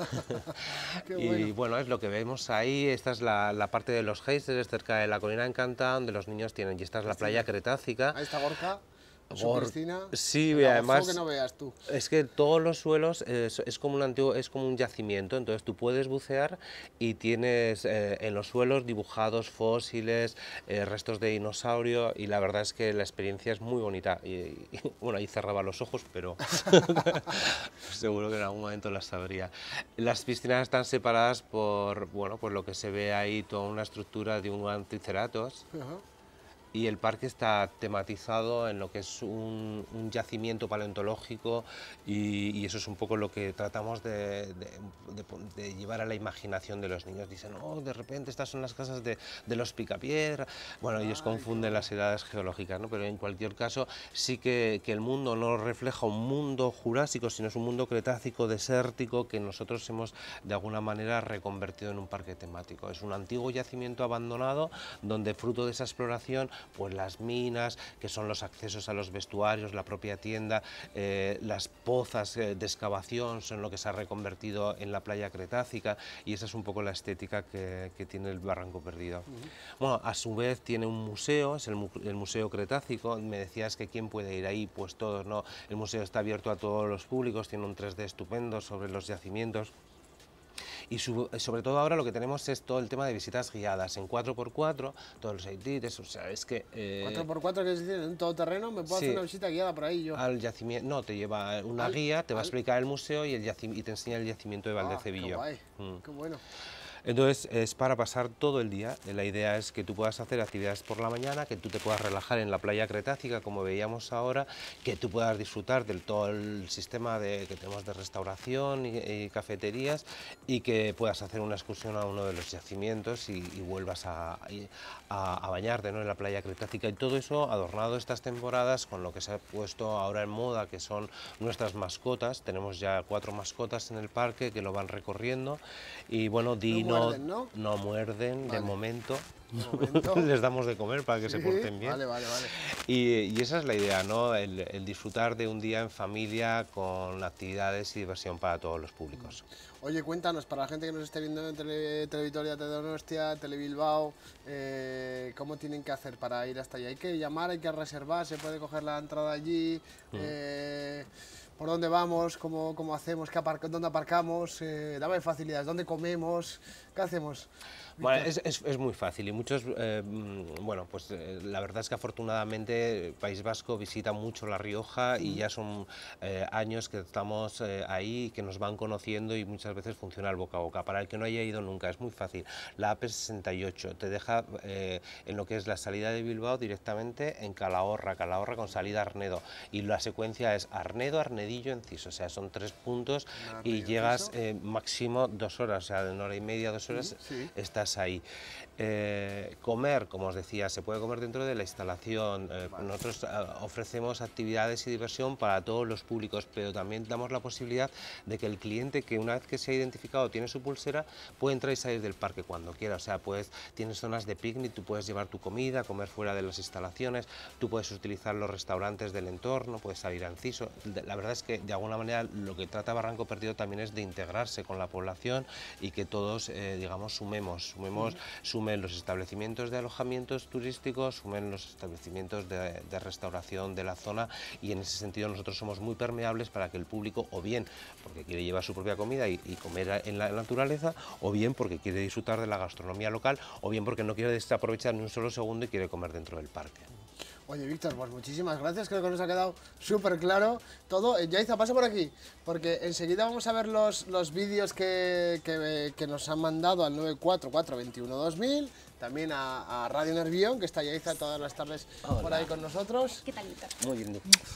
Qué y bueno. bueno, es lo que vemos ahí. Esta es la, la parte de los geysers cerca de la colina encantada, donde los niños tienen, y esta es la playa cretácica. Ahí está Gorka. Por... Piscina, sí, además que no veas tú. Es que todos los suelos es, es, como un antiguo, es como un yacimiento, entonces tú puedes bucear y tienes eh, en los suelos dibujados fósiles, eh, restos de dinosaurio, y la verdad es que la experiencia es muy bonita. Y, y, bueno, ahí cerraba los ojos, pero seguro que en algún momento las sabría. Las piscinas están separadas por, bueno, por lo que se ve ahí, toda una estructura de un gran triceratops. Uh-huh. Y el parque está tematizado en lo que es un, un yacimiento paleontológico y, y eso es un poco lo que tratamos de, de, de, de llevar a la imaginación de los niños. Dicen, oh, de repente estas son las casas de, de los Picapiedra. Bueno, ellos Ay, confunden las edades geológicas, ¿no? Pero en cualquier caso sí que, que el mundo no refleja un mundo jurásico, sino es un mundo cretácico, desértico, que nosotros hemos de alguna manera reconvertido en un parque temático. Es un antiguo yacimiento abandonado donde, fruto de esa exploración, pues las minas, que son los accesos a los vestuarios, la propia tienda, eh, las pozas eh, de excavación son lo que se ha reconvertido en la playa cretácica, y esa es un poco la estética que, que tiene el Barranco Perdido. Uh-huh. Bueno, a su vez tiene un museo, es el, mu el Museo Cretácico. Me decías que quién puede ir ahí, pues todos, ¿no? El museo está abierto a todos los públicos, tiene un tres D estupendo sobre los yacimientos. y su, sobre todo ahora lo que tenemos es todo el tema de visitas guiadas en cuatro por cuatro, todos los edites, o sea, es que... Eh, cuatro por cuatro, ¿qué es decir? En un todoterreno me puedo sí, hacer una visita guiada por ahí yo. Al yacimiento, no, te lleva una al, guía, te va al, a explicar el museo y, el yacim, y te enseña el yacimiento de Valdecepillo. Ah, qué guay, mm. qué bueno. Entonces es para pasar todo el día. La idea es que tú puedas hacer actividades por la mañana, que tú te puedas relajar en la playa cretácica como veíamos ahora, que tú puedas disfrutar del todo el sistema de, que tenemos de restauración y, y cafeterías, y que puedas hacer una excursión a uno de los yacimientos y, y vuelvas a, a, a bañarte, ¿no?, en la playa cretácica, y todo eso adornado estas temporadas con lo que se ha puesto ahora en moda, que son nuestras mascotas. Tenemos ya cuatro mascotas en el parque que lo van recorriendo y bueno, Dino, no muerden, ¿no? No muerden, vale. de momento. De momento. Les damos de comer para que sí, se porten bien. Vale, vale, vale. Y, y esa es la idea, ¿no? El, el disfrutar de un día en familia con actividades y diversión para todos los públicos. Oye, cuéntanos, para la gente que nos esté viendo en tele, Televitoria, Teledonostia, Telebilbao, eh, ¿cómo tienen que hacer para ir hasta allá? ¿Hay que llamar, hay que reservar, se puede coger la entrada allí? Mm. Eh, ¿Por dónde vamos? ¿Cómo, cómo hacemos? ¿Qué aparca, ¿Dónde aparcamos? Eh, dame facilidades, ¿dónde comemos? ¿Qué hacemos? Bueno, es, es, es muy fácil y muchos, eh, bueno, pues eh, la verdad es que afortunadamente el País Vasco visita mucho La Rioja y ya son eh, años que estamos eh, ahí, que nos van conociendo y muchas veces funciona el boca a boca. Para el que no haya ido nunca es muy fácil. La A P sesenta y ocho te deja eh, en lo que es la salida de Bilbao directamente en Calahorra, Calahorra con salida a Arnedo, y la secuencia es Arnedo, Arnedillo, Enciso, o sea, son tres puntos Arnedo, y llegas eh, máximo dos horas, o sea, de una hora y media, dos horas, sí, sí. estás ahí. Eh, comer, como os decía, se puede comer dentro de la instalación. Eh, vale. Nosotros eh, ofrecemos actividades y diversión para todos los públicos, pero también damos la posibilidad de que el cliente, que una vez que se ha identificado tiene su pulsera, puede entrar y salir del parque cuando quiera. O sea, pues tienes zonas de picnic, tú puedes llevar tu comida, comer fuera de las instalaciones, tú puedes utilizar los restaurantes del entorno, puedes salir a Enciso. La verdad es que de alguna manera lo que trata Barranco Perdido también es de integrarse con la población y que todos, eh, digamos, sumemos, sumemos, sumen los establecimientos de alojamientos turísticos, sumen los establecimientos de, de restauración de la zona, y en ese sentido nosotros somos muy permeables para que el público, o bien porque quiere llevar su propia comida y, y comer en la naturaleza, o bien porque quiere disfrutar de la gastronomía local, o bien porque no quiere desaprovechar ni un solo segundo y quiere comer dentro del parque. Oye, Víctor, pues muchísimas gracias, creo que nos ha quedado súper claro todo. Yaiza, pasa por aquí, porque enseguida vamos a ver los, los vídeos que, que, que nos han mandado al nueve cuatro cuatro dos uno dos mil, también a, a Radio Nervión, que está Yaiza todas las tardes Hola. por ahí con nosotros. ¿Qué tal, Víctor? Muy bien.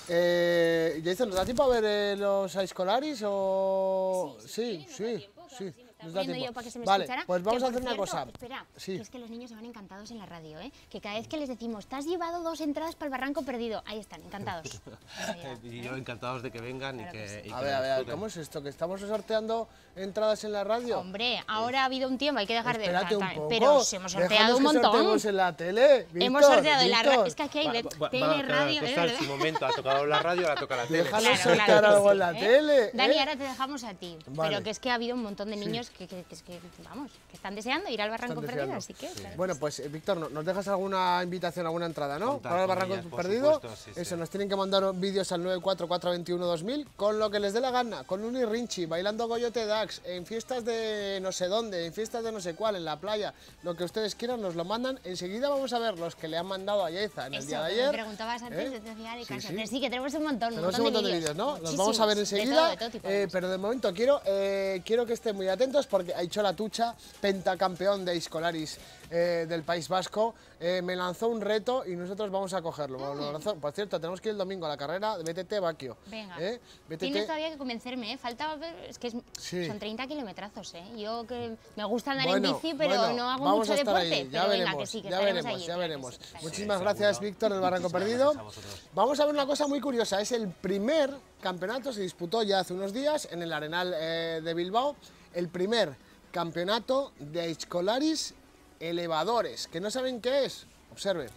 Eh, Yaiza, ¿nos da tiempo a ver eh, los Aiscolaris o...? Sí, sí, sí. sí. sí. Nos da yo para que se me vale, escuchara, pues vamos que, a hacer cierto, una cosa. Espera, sí. que es que los niños se van encantados en la radio, ¿eh? Que cada vez que les decimos, te has llevado dos entradas para el Barranco Perdido, ahí están, encantados. Y yo encantados de que vengan claro y que, que sí. y A que ver, a ver, ¿cómo es esto? ¿Que estamos sorteando entradas en la radio? Hombre, ahora ha habido un tiempo, hay que dejar Espérate de... un poco. Pero se hemos sorteado un montón. Sorteemos en la tele, Víctor, hemos sorteado en la radio. Es que aquí hay va, va, tele, va, radio... Claro, está en su momento, ha tocado la radio, ahora toca la tele. Déjanos claro, sortear claro, algo sí, en la ¿eh? tele. Dani, ¿eh? ahora te dejamos a ti. Vale. Pero que es que ha habido un montón de niños sí. que, que, que, que, vamos, que están deseando ir al Barranco Perdido, así que... Sí. Claro. Bueno, pues eh, Víctor, ¿nos dejas alguna invitación, alguna entrada, no? Contar Para el Barranco ellas, Perdido. Supuesto, sí, Eso, sí. nos tienen que mandar vídeos al nueve cuatro cuatro dos uno dos mil con lo que les dé la gana, con Uni Rinchi, bailando Goyote Dax, en fiestas de no sé dónde, en fiestas de no sé cuál, en la playa, lo que ustedes quieran, nos lo mandan. Enseguida vamos a ver los que le han mandado a Yaiza en el Eso, día de que ayer. me preguntabas antes, ¿Eh? yo te decía de Sí, casa. sí. sí, que tenemos un montón, un Tenemos montón, un montón de de vídeos, vídeos, ¿no? Los vamos a ver enseguida, de todo, de todo tipo, eh, pero de momento quiero, eh, quiero que estén muy atentos porque Aichola Tucha, pentacampeón de Aizkolaris eh, del País Vasco, eh, me lanzó un reto y nosotros vamos a cogerlo. Mm. Lo lanzó, por cierto, tenemos que ir el domingo a la carrera de B T T Baquio. Venga, ¿eh? B T T... tienes todavía que convencerme, ¿eh? Falta, es que es, sí. son treinta kilometrazos, ¿eh? Yo que me gusta andar bueno, en bici, pero bueno, no hago vamos mucho a estar deporte. Ahí. Ya pero veremos, venga, que sí, que ya veremos, allí, ya veremos. Sí, sí, Muchísimas sí, gracias, Víctor, del Barranco Perdido. Vamos a ver una cosa muy curiosa, es el primer campeonato, se disputó ya hace unos días en el Arenal eh, de Bilbao, el primer campeonato de Aizkolaris elevadores, que no saben qué es, observen.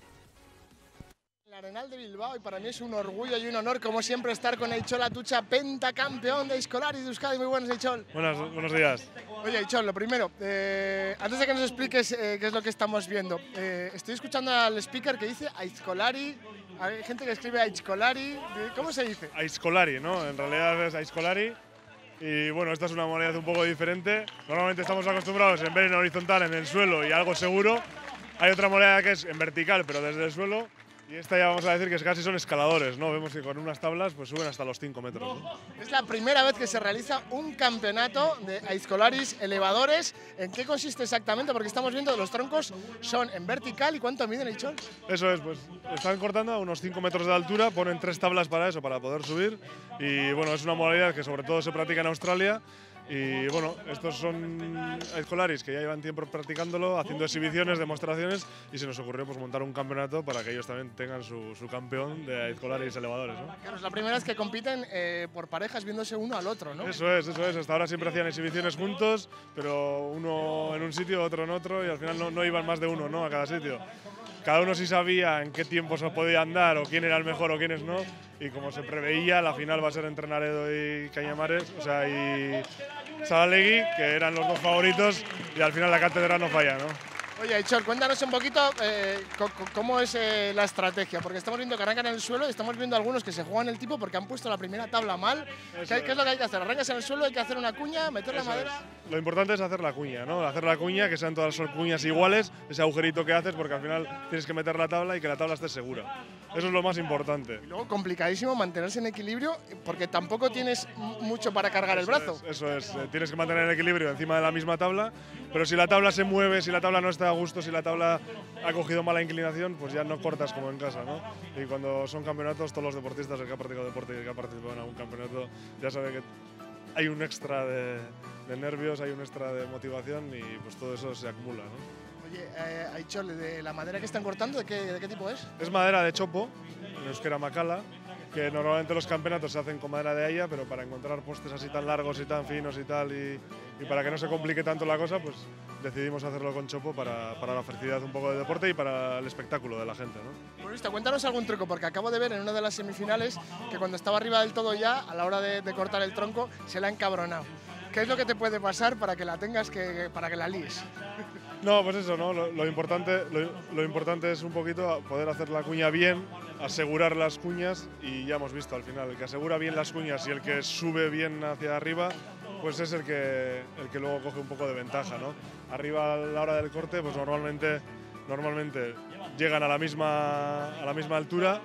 El Arenal de Bilbao, y para mí es un orgullo y un honor, como siempre, estar con Aichola Tucha, pentacampeón de Aizkolaris de Euskadi. Muy buenos, Aichol. Buenas, buenos días. Oye, Aichol, lo primero, eh, antes de que nos expliques eh, qué es lo que estamos viendo, eh, estoy escuchando al speaker que dice Aizkolari, hay gente que escribe Aizkolari, ¿cómo se dice? Aizkolari, ¿no? En realidad es Aizkolari. Y bueno, esta es una modalidad un poco diferente. Normalmente estamos acostumbrados en ver en horizontal, en el suelo y algo seguro. Hay otra modalidad que es en vertical, pero desde el suelo. Y esta ya vamos a decir que casi son escaladores, ¿no? Vemos que con unas tablas pues suben hasta los cinco metros, ¿no? Es la primera vez que se realiza un campeonato de Aizkolaris elevadores. ¿En qué consiste exactamente? Porque estamos viendo que los troncos son en vertical. ¿Y cuánto miden, Aichol? Eso es, pues están cortando a unos cinco metros de altura, ponen tres tablas para eso, para poder subir. Y bueno, es una modalidad que sobre todo se practica en Australia. Y bueno, estos son Aizkolaris que ya llevan tiempo practicándolo, haciendo exhibiciones, demostraciones, y se nos ocurrió pues montar un campeonato para que ellos también tengan su, su campeón de Aizkolaris elevadores, ¿no? Claro, es la primera vez que compiten eh, por parejas viéndose uno al otro, ¿no? Eso es, eso es. Hasta ahora siempre hacían exhibiciones juntos, pero uno en un sitio, otro en otro, y al final no, no iban más de uno, ¿no? A cada sitio. Cada uno sí sabía en qué tiempo se podía andar o quién era el mejor o quiénes no, y como se preveía, la final va a ser entre Naredo y Cañamares, o sea, y Saralegui, que eran los dos favoritos, y al final la cátedra no falla, ¿no? Oye, Aichol, cuéntanos un poquito eh, cómo es eh, la estrategia, porque estamos viendo que arrancan en el suelo y estamos viendo algunos que se juegan el tipo porque han puesto la primera tabla mal. ¿Qué, es. ¿Qué es lo que hay que hacer? Arrancas en el suelo, hay que hacer una cuña, meter Eso la madera. Es. Lo importante es hacer la cuña, ¿no? Hacer la cuña, que sean todas las cuñas iguales, ese agujerito que haces, porque al final tienes que meter la tabla y que la tabla esté segura. Eso es lo más importante. Y luego complicadísimo mantenerse en equilibrio, porque tampoco tienes mucho para cargar eso el brazo. Es, eso es, tienes que mantener el equilibrio encima de la misma tabla, pero si la tabla se mueve, si la tabla no está a gusto, si la tabla ha cogido mala inclinación, pues ya no cortas como en casa, ¿no? Y cuando son campeonatos, todos los deportistas, el que ha practicado deporte y el que ha participado en algún campeonato, ya sabe que hay un extra de, de nervios, hay un extra de motivación y pues todo eso se acumula, ¿no? Oye, eh, Aichol, ¿de la madera que están cortando, de qué, de qué tipo es? Es madera de chopo, en euskera macala, que normalmente los campeonatos se hacen con madera de haya, pero para encontrar postes así tan largos y tan finos y tal, y, y para que no se complique tanto la cosa, pues decidimos hacerlo con chopo para, para la felicidad un poco del deporte y para el espectáculo de la gente, ¿no? Bueno, listo, cuéntanos algún truco, porque acabo de ver en una de las semifinales que cuando estaba arriba del todo ya, a la hora de, de cortar el tronco, se la ha encabronado. ¿Qué es lo que te puede pasar para que la tengas que, para que la líes? No, pues eso, ¿no? Lo, lo, importante, lo, lo importante es un poquito poder hacer la cuña bien, asegurar las cuñas, y ya hemos visto al final, el que asegura bien las cuñas y el que sube bien hacia arriba, pues es el que, el que luego coge un poco de ventaja, ¿no? Arriba a la hora del corte, pues normalmente, normalmente llegan a la misma, a la misma altura,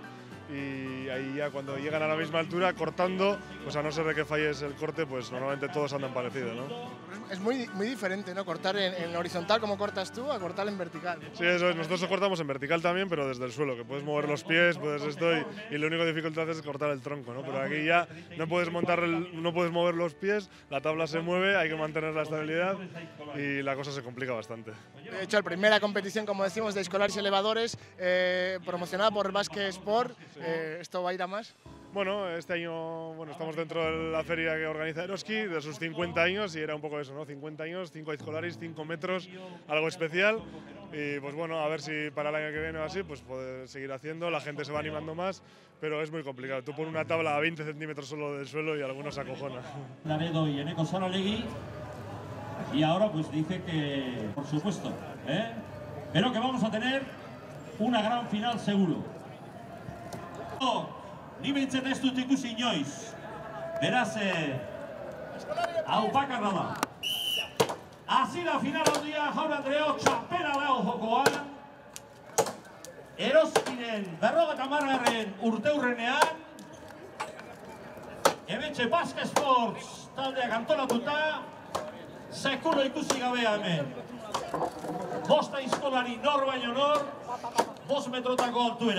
y ahí ya cuando llegan a la misma altura, cortando, pues a no ser de que falles el corte, pues normalmente todos andan parecido, ¿no? Es muy, muy diferente, ¿no? Cortar en, en horizontal como cortas tú a cortar en vertical. Sí, eso es. Nosotros cortamos en vertical también, pero desde el suelo, que puedes mover los pies, puedes esto, y, y lo único que dificultad es cortar el tronco, ¿no? Pero aquí ya no puedes montar, el, no puedes mover los pies, la tabla se mueve, hay que mantener la estabilidad y la cosa se complica bastante. De hecho, la primera competición, como decimos, de Aizkolaris elevadores, eh, promocionada por Basque Sport, eh, ¿esto va a ir a más? Bueno, este año bueno, estamos dentro de la feria que organiza Eroski, de sus cincuenta años, y era un poco eso, ¿no? cincuenta años, cinco Aizkolaris, cinco metros, algo especial. Y pues bueno, a ver si para el año que viene o así, pues poder seguir haciendo, la gente se va animando más, pero es muy complicado. Tú pones una tabla a veinte centímetros solo del suelo y algunos se acojonan. Naredo y Eneko Saralegui, y ahora pues dice que, por supuesto, ¿eh? pero que vamos a tener una gran final seguro. Oh. Ni behintzen ez dut ikusi inoiz. Beraz, eh, hau bakarra da. Hasi da final handia, Jaun Andreo, txapela dago jokoan. Eroskinen berrogeita hamargarren urteurrenean. Hementxe Basque Sports taldeak antolatuta. Sekulo ikusi gabea hemen. Bost Aizkolari nor baino nor, bost metrotako altuera.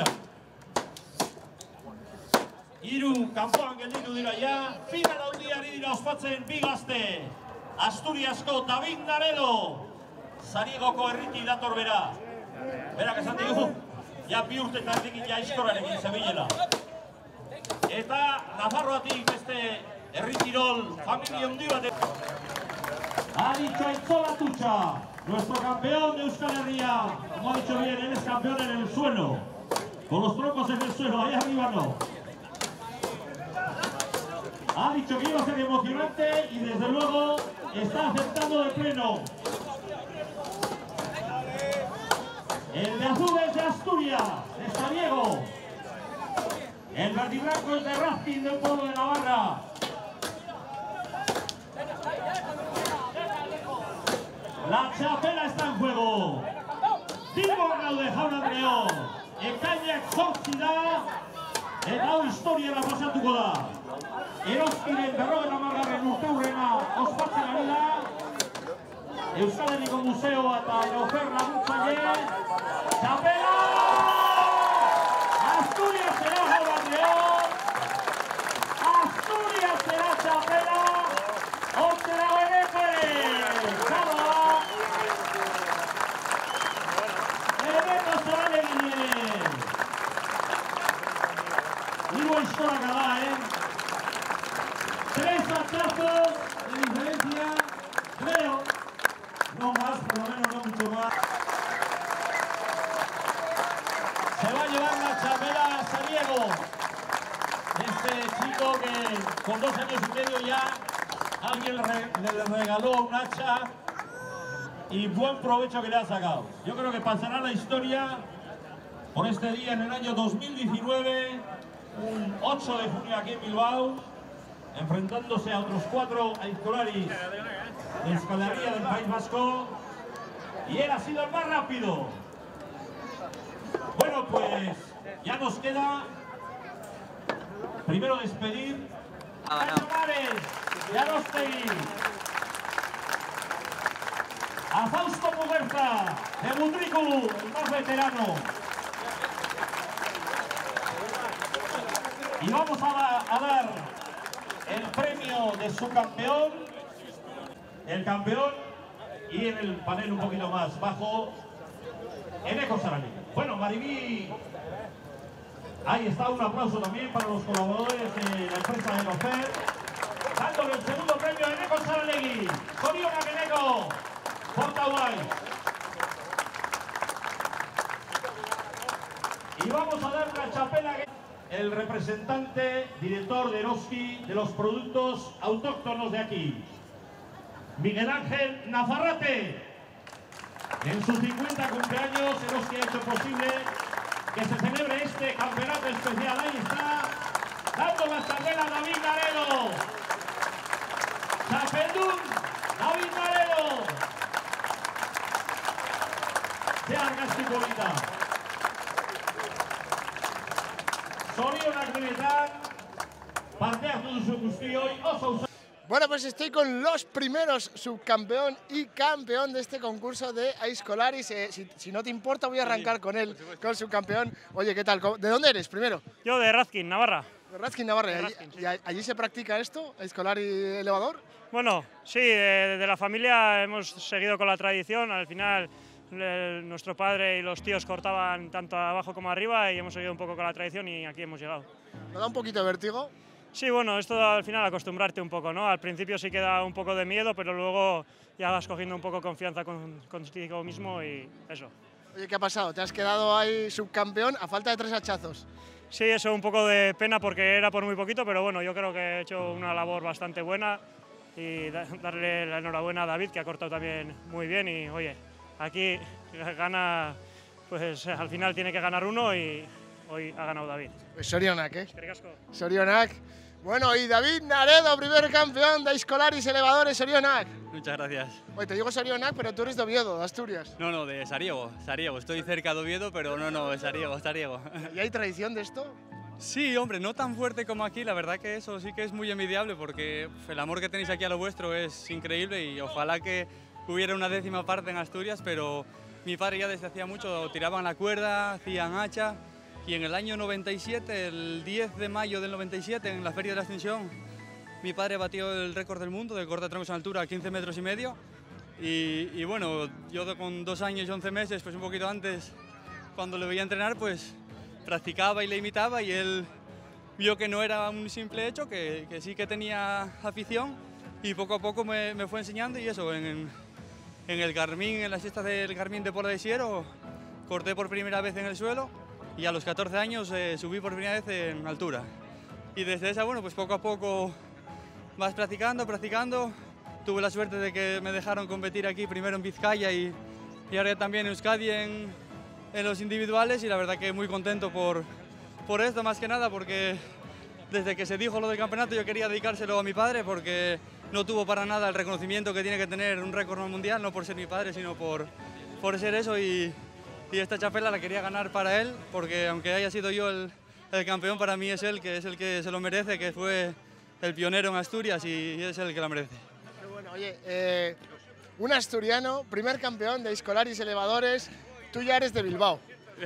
Hiru kanpoan gelditu dira ja, final handiari dira ospatzen bi gazte. Asturiasko David Naredo, Zariegoko erriti dator bera. Berak esan digu, ja bi urtetan dikin ja Aizkolarekin zebilela. Eta Nafarroatik beste erritirol familia handi bat. Ha dicho Aitzola Tutxa, nuestro campeón de Euskal Herria, como ha dicho bien, él es campeón en el suelo. Con los troncos en el suelo, ahí arriba no. Ha dicho que iba a ser emocionante y desde luego está aceptando de pleno. El de azul es de Asturias, de Sariego. El verdiblanco es de Racing del pueblo de Navarra. La txapela está en juego. Bilbon gaude jaun Andreo. Ekainak zortzi da. Eta hau historiara pasatuko da. Eroskiren berrogeita hamargarren urteurrena ospatzen ari da. Euskal Herriko Museoa eta Neofer laguntzaile. Txapela! Asturias será jaun Andreo. Asturias será txapela. Hortze dago Eneko ere. Txaba! Eneko Zaralegin ere. Hiru historia da, eh? Tres hachazos de diferencia, creo. No más, por lo menos no mucho más. Se va a llevar la txapela Sariego. Este chico que con dos años y medio ya alguien le, le regaló un hacha y buen provecho que le ha sacado. Yo creo que pasará la historia por este día en el año dos mil diecinueve, un ocho de junio aquí en Bilbao, enfrentándose a otros cuatro aizkolaris de Euskal Herria del País Vasco, y él ha sido el más rápido. Bueno, pues ya nos queda primero despedir a Nacho Mares, y a Rostegui, a Fausto Muguerza, de Mundrículu, el más veterano. Y vamos a, a dar el premio de su campeón, el campeón, y en el panel un poquito más bajo, Eneko Zaralegin. Bueno, Maribí, ahí está, un aplauso también para los colaboradores de la empresa de Neofer, dándole el segundo premio a Eneko Zaralegin. Zorionak Eneko, porta guay. Y vamos a dar la txapela el representante, director de Eroski, de los productos autóctonos de aquí, Miguel Ángel Nafarrate. En sus cincuenta cumpleaños, Eroski ha hecho posible que se celebre este campeonato especial. Ahí está, dando la txapela a David Naredo. Txapeldun, David Naredo. Zehar Gazti polita. Zorionak benetan, parte hartu duzu guztioi, oso usa. Bueno, pues estoy con los primeros subcampeón y campeón de este concurso de aizkolaris. Eh, si, si no te importa, voy a arrancar con él, con el subcampeón. Oye, ¿qué tal? ¿De dónde eres primero? Yo de Razkin, Navarra. De Razkin, Navarra. De ¿Y, Razkin, sí. y allí se practica esto, aizkolari elevador? Bueno, sí, de, de la familia hemos seguido con la tradición. Al final, el, nuestro padre y los tíos cortaban tanto abajo como arriba y hemos seguido un poco con la tradición y aquí hemos llegado. ¿No da un poquito de vértigo? Sí, bueno, esto al final acostumbrarte un poco, ¿no? Al principio sí que da un poco de miedo, pero luego ya vas cogiendo un poco confianza con, contigo mismo y eso. Oye, ¿qué ha pasado? ¿Te has quedado ahí subcampeón a falta de tres hachazos? Sí, eso un poco de pena porque era por muy poquito, pero bueno, yo creo que he hecho una labor bastante buena y da, darle la enhorabuena a David, que ha cortado también muy bien y, oye, aquí gana, pues al final tiene que ganar uno y hoy ha ganado David. Pues Sorionak, ¿eh? Eskerrik asko. Sorionak. Bueno, y David Naredo, primer campeón de aizkolaris elevadores, Sorionak. Muchas gracias. Oye, te digo Sorionak, pero tú eres de Oviedo, de Asturias. No, no, de Sariego, Sariego. Estoy cerca de Oviedo, pero no, no, de Sariego, Sariego. ¿Y hay tradición de esto? Sí, hombre, no tan fuerte como aquí, la verdad que eso sí que es muy envidiable porque el amor que tenéis aquí a lo vuestro es increíble y ojalá que hubiera una décima parte en Asturias, pero mi padre ya desde hacía mucho tiraban la cuerda, hacían hacha. Y en el año noventa y siete, el diez de mayo del noventa y siete, en la Feria de la Ascensión, mi padre batió el récord del mundo de corta troncos en altura a quince metros y medio. Y, y bueno, yo con dos años y once meses, pues un poquito antes, cuando le veía entrenar, pues practicaba y le imitaba y él vio que no era un simple hecho, que, que sí que tenía afición y poco a poco me, me fue enseñando y eso, en, en el Garmin, en las siestas del Garmin de Pola de Siero, corté por primera vez en el suelo. Y a los catorce años eh, subí por primera vez en altura. Y desde esa, bueno, pues poco a poco vas practicando, practicando. Tuve la suerte de que me dejaron competir aquí, primero en Vizcaya y, y ahora también en Euskadi en, en los individuales. Y la verdad que muy contento por, por esto, más que nada, porque desde que se dijo lo del campeonato yo quería dedicárselo a mi padre, porque no tuvo para nada el reconocimiento que tiene que tener un récord mundial, no por ser mi padre, sino por, por ser eso. Y, y esta chapela la quería ganar para él, porque aunque haya sido yo el, el campeón, para mí es él, que es el que se lo merece, que fue el pionero en Asturias y es el que la merece. Qué bueno, oye, eh, un asturiano, primer campeón de Escolaris Elevadores, tú ya eres de Bilbao.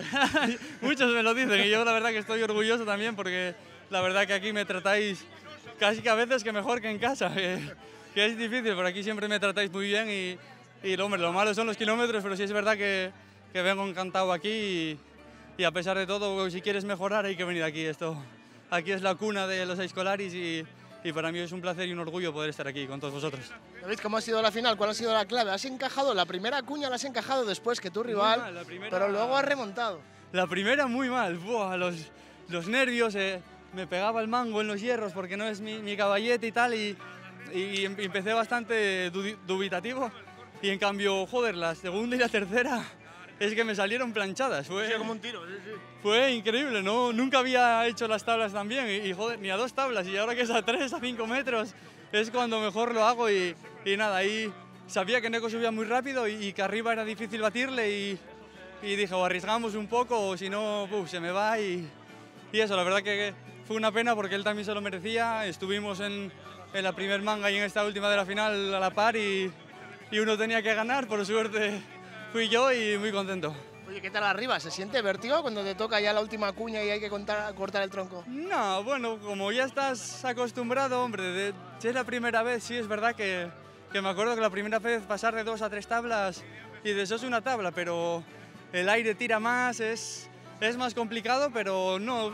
Muchos me lo dicen y yo la verdad que estoy orgulloso también, porque la verdad que aquí me tratáis casi que a veces que mejor que en casa, que, que es difícil, pero aquí siempre me tratáis muy bien y, y hombre, lo malo son los kilómetros, pero sí es verdad que, que vengo encantado aquí y, y a pesar de todo, si quieres mejorar hay que venir aquí. Esto, aquí es la cuna de los Escolaris y, y para mí es un placer y un orgullo poder estar aquí con todos vosotros. David, ¿cómo ha sido la final? ¿Cuál ha sido la clave? ¿Has encajado? La primera cuña la has encajado después que tu rival, mal, la primera, pero luego has remontado. La primera muy mal, buah, los, los nervios, eh, me pegaba el mango en los hierros porque no es mi, mi caballete y tal, y, y empecé bastante dubitativo, y en cambio, joder, la segunda y la tercera es que me salieron planchadas. Fue, sí, como un tiro, sí, sí. Fue increíble, ¿no? Nunca había hecho las tablas tan bien, y, y joder, ni a dos tablas, y ahora que es a tres, a cinco metros, es cuando mejor lo hago, y, y nada, ahí sabía que Neko subía muy rápido y, y que arriba era difícil batirle, y, y dije, o arriesgamos un poco, o si no, uf, se me va, y, y eso, la verdad que fue una pena porque él también se lo merecía. Estuvimos en, en la primer manga y en esta última de la final a la par, y, y uno tenía que ganar, por suerte fui yo y muy contento. Oye, ¿qué tal arriba? ¿Se siente vértigo cuando te toca ya la última cuña y hay que contar, cortar el tronco? No, bueno, como ya estás acostumbrado, hombre, de, si es la primera vez, sí es verdad que, que me acuerdo que la primera vez pasar de dos a tres tablas y de eso es una tabla, pero el aire tira más, es, es más complicado, pero no,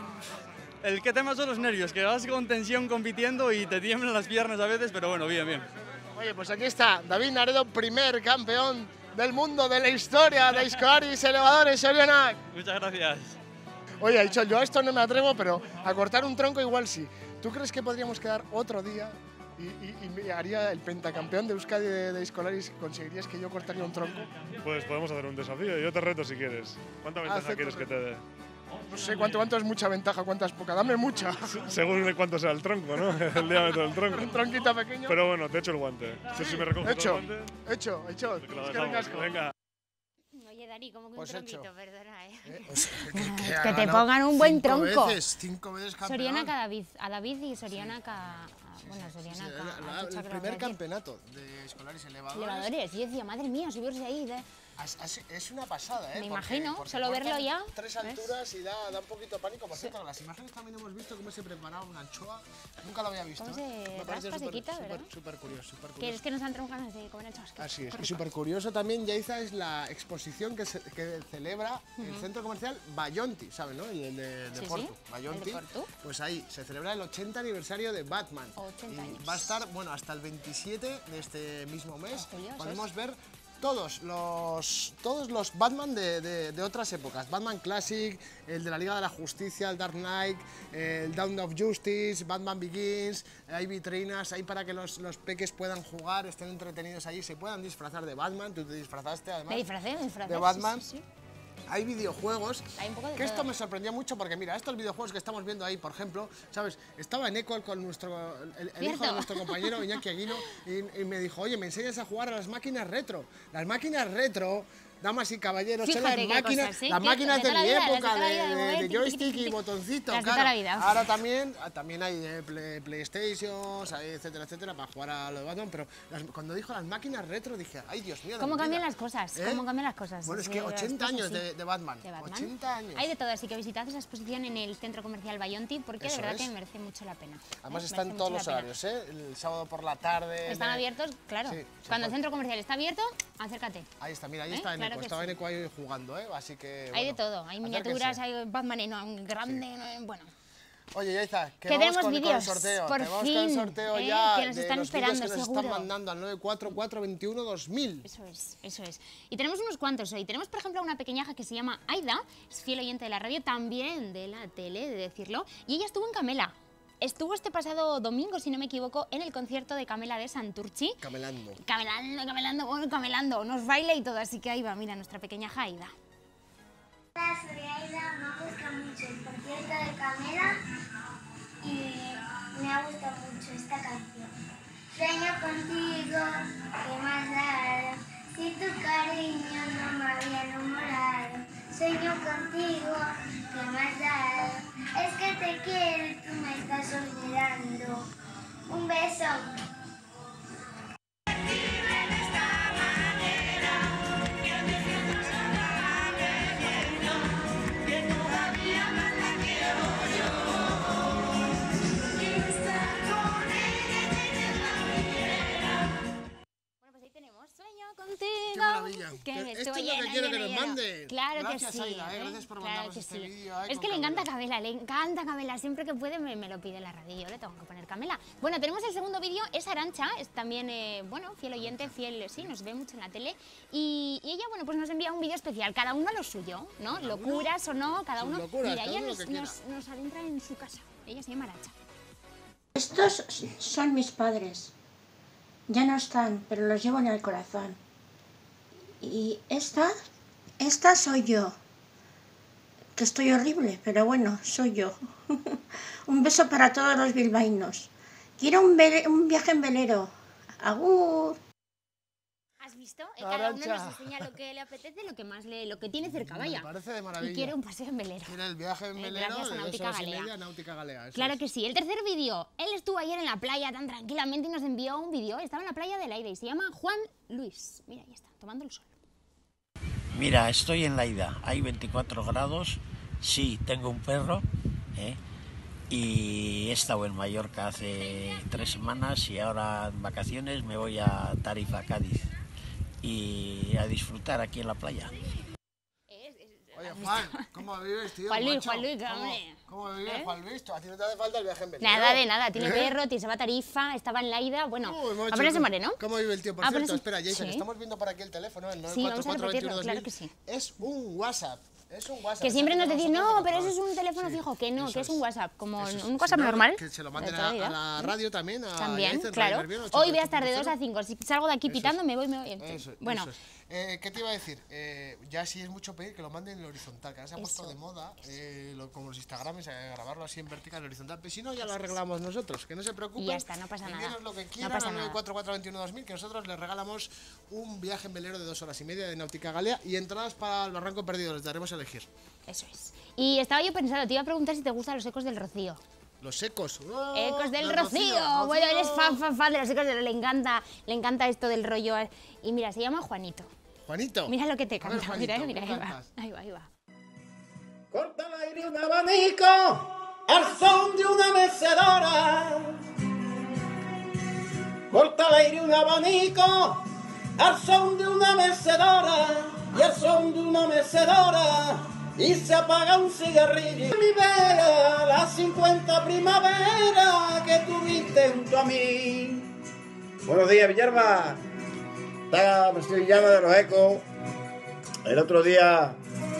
el que tema son los nervios, que vas con tensión compitiendo y te tiemblan las piernas a veces, pero bueno, bien, bien. Oye, pues aquí está David Naredo, primer campeón del mundo, de la historia de Escolaris Elevadores, Sorionak. Muchas gracias. Oye, ha dicho, yo a esto no me atrevo, pero a cortar un tronco igual sí. ¿Tú crees que podríamos quedar otro día y, y, y me haría el pentacampeón de Euskadi de, de Escolaris? ¿Conseguirías que yo cortaría un tronco? Pues podemos hacer un desafío, yo te reto si quieres. ¿Cuánta ventaja Acepto quieres que te dé? No sé cuánto, cuánto es mucha ventaja, cuánta es poca. Dame mucha. Según de cuánto sea el tronco, ¿no? El diámetro del tronco. Un tronquito pequeño. Pero bueno, te echo el guante. Sí, si me recoges hecho, el guante. hecho, hecho. Te lo Es que dejamos. casco. Venga. Oye, Dani, como que Pues un hecho. tronquito, perdona, ¿eh? Eh, o sea, que, que, Que ha te ganado pongan un buen cinco tronco. Veces, cinco veces campeón. Sorionak a David, a David y Sorionak a... a- Bueno, Sí, Sorionak la- a... la- a el Chucha, creo primer que decir. campeonato de Escolaris Elevadores. Elevadores. Y yo decía, madre mía, subirse ahí. De... Es, es- es una pasada, ¿eh? Me Porque- imagino, porque solo verlo cortan ya, Tres ¿ves? alturas y da, da un poquito de pánico. Por cierto, en las imágenes también hemos visto cómo se preparaba una anchoa. Nunca lo había visto. Cómo ¿eh? se Me parece raspa, se súper- quita, súper- ¿verdad? Súper curioso, súper Que curioso. es que nos han traído ganas de comer anchoas. que Así es. qué Y rico. súper curioso también, Yaiza, es la exposición que, se- que celebra el Ujú. centro comercial Bayonti, ¿sabes, no? El de, de Sí, sí, Porto. el de Bayonti. Porto. Pues ahí se celebra el ochenta aniversario de Batman. ochenta Y años. va a estar, bueno, hasta el veintisiete de este mismo mes. julio, eso Podemos es. ver todos los, todos los Batman de, de- de otras épocas. Batman Classic, el de la Liga de la Justicia, el Dark Knight, el Dawn of Justice, Batman Begins. Hay vitrinas ahí para que los, los peques puedan jugar, estén entretenidos allí, se puedan disfrazar de Batman. Tú te disfrazaste además Me disfracé, me disfracé. de sí, Batman. sí, sí. Hay videojuegos, Hay un poco de que esto todo. me sorprendió mucho porque mira, estos videojuegos que estamos viendo ahí, por ejemplo, ¿sabes? Estaba en Eco con nuestro, el, el hijo Cierto. de nuestro compañero Iñaki Aguino y, y me dijo, oye, me enseñas a jugar a las máquinas retro. Las máquinas retro, damas y caballeros, son Fíjate las qué máquinas, cosas, ¿sí? las Que máquinas de de, toda mi la vida, las de época, toda la de, vida, de de- mover, de tiqui, joystick tiqui, y tiqui. botoncito, Las de claro. toda la vida. Ahora también, también hay eh, play- PlayStations, hay etcétera, etcétera, para jugar a lo de Batman, pero las- cuando dijo las máquinas retro dije, ay Dios mío. de ¿Cómo mi cambian vida". las cosas? ¿Eh? ¿Cómo cambian las cosas? Bueno, es Sí, que las ochenta cosas, años sí. de, de Batman. De Batman. ochenta años. Hay de todo, así que visitad esa exposición en el centro comercial Bayonti porque Eso de verdad es. que merece mucho la pena. Además ¿eh? están Merece todos mucho los la pena. horarios, ¿eh? El sábado por la tarde. Están de- abiertos, claro. Sí, Cuando el se centro comercial está abierto, acércate. Ahí está, mira, ahí ¿Eh? está Eneco. Claro que Estaba sí. Eneco ahí jugando, ¿eh? Así que. Hay bueno, de todo, hay acérquense. miniaturas, hay Batman en grande, en- bueno. Oye, Yaiza, que, Que vamos tenemos con, con el vídeos, sorteo. por que vamos con fin, el sorteo ¿eh? ya Que nos de están los esperando, vídeos que nos seguro. están mandando al nueve cuatro cuatro veintiuno dos mil. Eso es, eso es. Y tenemos unos cuantos hoy. Tenemos, por ejemplo, a una pequeñaja que se llama Aida, es fiel oyente de la radio, también de la tele, de decirlo, y ella estuvo en Camela. Estuvo este pasado domingo, si no me equivoco, en el concierto de Camela de Santurchi. Camelando. Camelando, camelando, bueno, camelando, nos baila y todo, así que ahí va, mira, nuestra pequeñaja Aida. Hola, soy Aida, me gusta mucho el concierto de Camela y me ha gustado mucho esta canción. Sueño contigo, ¿qué más dar? Si tu cariño no me había enamorado. Sueño contigo, ¿qué más dar? Es que te quiero y tú me estás olvidando. Un beso. Contigo. Qué maravilla. Que Esto estuvo es lo que lleno, quiero lleno, que nos lleno. manden. Claro Gracias, que sí. Aida, eh, ¿eh? gracias por Claro mandarnos que este sí. vídeo, eh, Es con que le Camela. encanta Camela, le encanta Camela. Siempre que puede me, me lo pide en la radio. Yo le tengo que poner Camela. Bueno, tenemos el segundo vídeo. Es Arantxa, es también, eh, bueno, fiel oyente, fiel, sí, nos ve mucho en la tele. Y, y ella, bueno, pues nos envía un vídeo especial. Cada uno lo suyo, ¿no? Locuras o no, cada Sus uno. locuras, Mira, cada ella uno nos, lo que quiera. nos, nos adentra en su casa. Ella se llama Arantxa. Estos son mis padres. Ya no están, pero los llevo en el corazón. Y esta, esta soy yo. Que estoy horrible, pero bueno, soy yo. Un beso para todos los bilbaínos. Quiero un, un viaje en velero. Agur. ¿Has visto? Eh, Cada uno Arantxa. nos enseña lo que le apetece, lo que más le, lo que tiene cerca, vaya. Me parece de maravilla. Y quiere un paseo en velero. Quiere el viaje en Eh, velero gracias a de dos Náutica horas y Galea. media, Náutica Galea. eso Claro es. que sí. El tercer vídeo. Él estuvo ayer en la playa tan tranquilamente y nos envió un vídeo. Estaba en la playa del Aire y se llama Juan Luis. Mira, ahí está, tomando el sol. Mira, estoy en Laida, hay veinticuatro grados, sí, tengo un perro, ¿eh? Y he estado en Mallorca hace tres semanas y ahora en vacaciones me voy a Tarifa, Cádiz, y a disfrutar aquí en la playa. Oye, Juan, ¿cómo vives, tío? Juan Luis, macho? Juan Luis, ¿Cómo- hombre. ¿Cómo vives, ¿Eh? Juan Luis? A ti no te hace falta el viaje en velero. Nada de nada. Tiene ¿Eh? perro, tiene se va a Tarifa, estaba en Laida. Bueno, Uy, macho, a ponerse ¿cómo- moreno. ¿Cómo vive el tío? Por A cierto, ponerse- espera, Jason, Sí. estamos viendo por aquí el teléfono, el Sí, vamos a nueve cuatro cuatro repetirlo, dos claro mil. que sí. Es un WhatsApp. Es un WhatsApp. Que siempre nos decís, decís, no, pero eso es un teléfono fijo. Que no, que es un WhatsApp, como Eso es. un WhatsApp Si no, normal. Que se lo de manden toda la a, vida. a la radio también. A También, Jason, claro. Radio Nervión, Hoy voy a estar de ochenta y dos cero. a cinco. Si salgo de aquí pitando, me voy, me voy. Eso es, Bueno, eso es. Eh, ¿Qué te iba a decir? Eh, ya si es mucho pedir que lo manden en horizontal, que ahora se ha puesto Eso. de moda, eh, lo- como los Instagrams, eh, grabarlo así en vertical, en horizontal. Pero si no, ya lo arreglamos nosotros, que no se preocupen. Y ya está, no pasa nada. Envíenos lo que No quieran pasa al nada. nueve cuatro cuatro dos uno dos mil, que nosotros les regalamos un viaje en velero de dos horas y media de Náutica Galea y entradas para el Barranco Perdido, les daremos a elegir. eso es. Y estaba yo pensando, te iba a preguntar si te gustan los ecos del Rocío. Los ecos. ¡Oh! Ecos del Del Rocío. Rocío. Bueno, eres fan, fan, fan de los ecos del Le encanta, le encanta esto del rollo. Y mira, se llama Juanito. Juanito. Mira lo que te A ver, canta. Juanito, Mira, mira, ¿cómo ahí va. cantas? Ahí va, ahí va. Corta el aire un abanico al son de una mecedora. Corta el aire un abanico al son de una mecedora. Y al son de una mecedora. Y se apaga un cigarrillo. Mi vera, la cincuenta primavera que tuviste junto a mí. Buenos días, Villalba. Está, me estoy llama de los ecos. El otro día,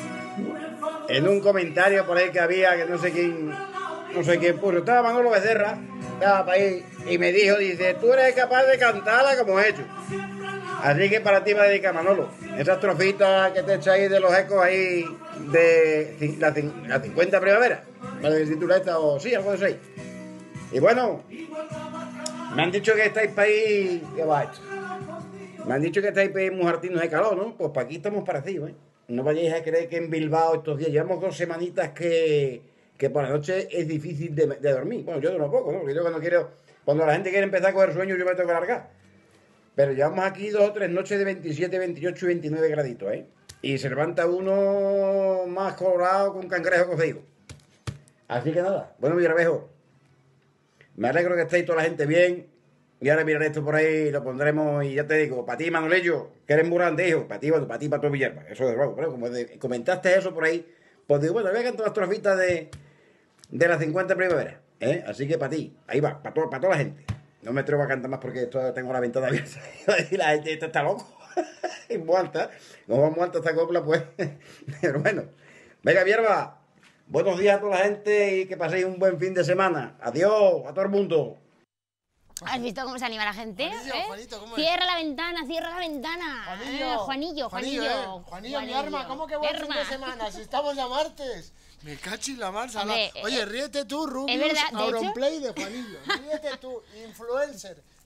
en un comentario por ahí que había, que no sé quién, no sé quién puso, estaba Manolo Becerra, estaba para ahí, y me dijo, dice, tú eres capaz de cantarla como he hecho. Así que para ti me dedica Manolo. Esas trofitas que te echáis de los ecos ahí de ci- la, cin- la cincuenta primavera, para el título esta, o sí, algo de seis. Y bueno, me han dicho que estáis para ahí, ¿qué va esto? Me han dicho que estáis para ahí mujartinos de calor, ¿no? Pues para aquí estamos parecidos, ¿eh? No vayáis a creer que en Bilbao estos días llevamos dos semanitas que, que por la noche es difícil de, de dormir. Bueno, yo duermo poco, ¿no? Porque yo cuando quiero, cuando la gente quiere empezar a coger sueño, yo me tengo que largar. Pero llevamos aquí dos o tres noches de veintisiete, veintiocho y veintinueve graditos, ¿eh? Y se levanta uno más colorado con cangrejo cocido. Así que nada, bueno, mi Rebejo, me alegro que estéis toda la gente bien. Y ahora miraré esto por ahí, lo pondremos y ya te digo, para ti, Manolillo, que eres muy grande, hijo, para ti, bueno, para ti, para tu Villalba, eso de luego, pero como de- comentaste eso por ahí, pues digo, bueno, voy a cantar las trofitas de, de las cincuenta primavera, ¿eh? Así que para ti, ahí va, para, to- para toda la gente. No me atrevo a cantar más porque esto, tengo la ventana abierta y la gente esta está loco. Es muy alta, como vamos alta esta copla, pues, pero bueno. Venga, Villalba, buenos días a toda la gente y que paséis un buen fin de semana. Adiós a todo el mundo. ¿Has visto cómo se anima la gente? Juanillo, ¿eh? Juanito, ¿cómo es? Cierra la ventana, cierra la ventana. Juanillo, Eh, Juanillo, Juanillo. eh. Juanillo, mi arma, ¿cómo que buen fin de semana? Si estamos ya martes. Me cachi la marcha. Hombre, Oye, eh, ríete tú, Rubius, es verdad, de Auronplay de Juanillo. Ríete tú, influencer.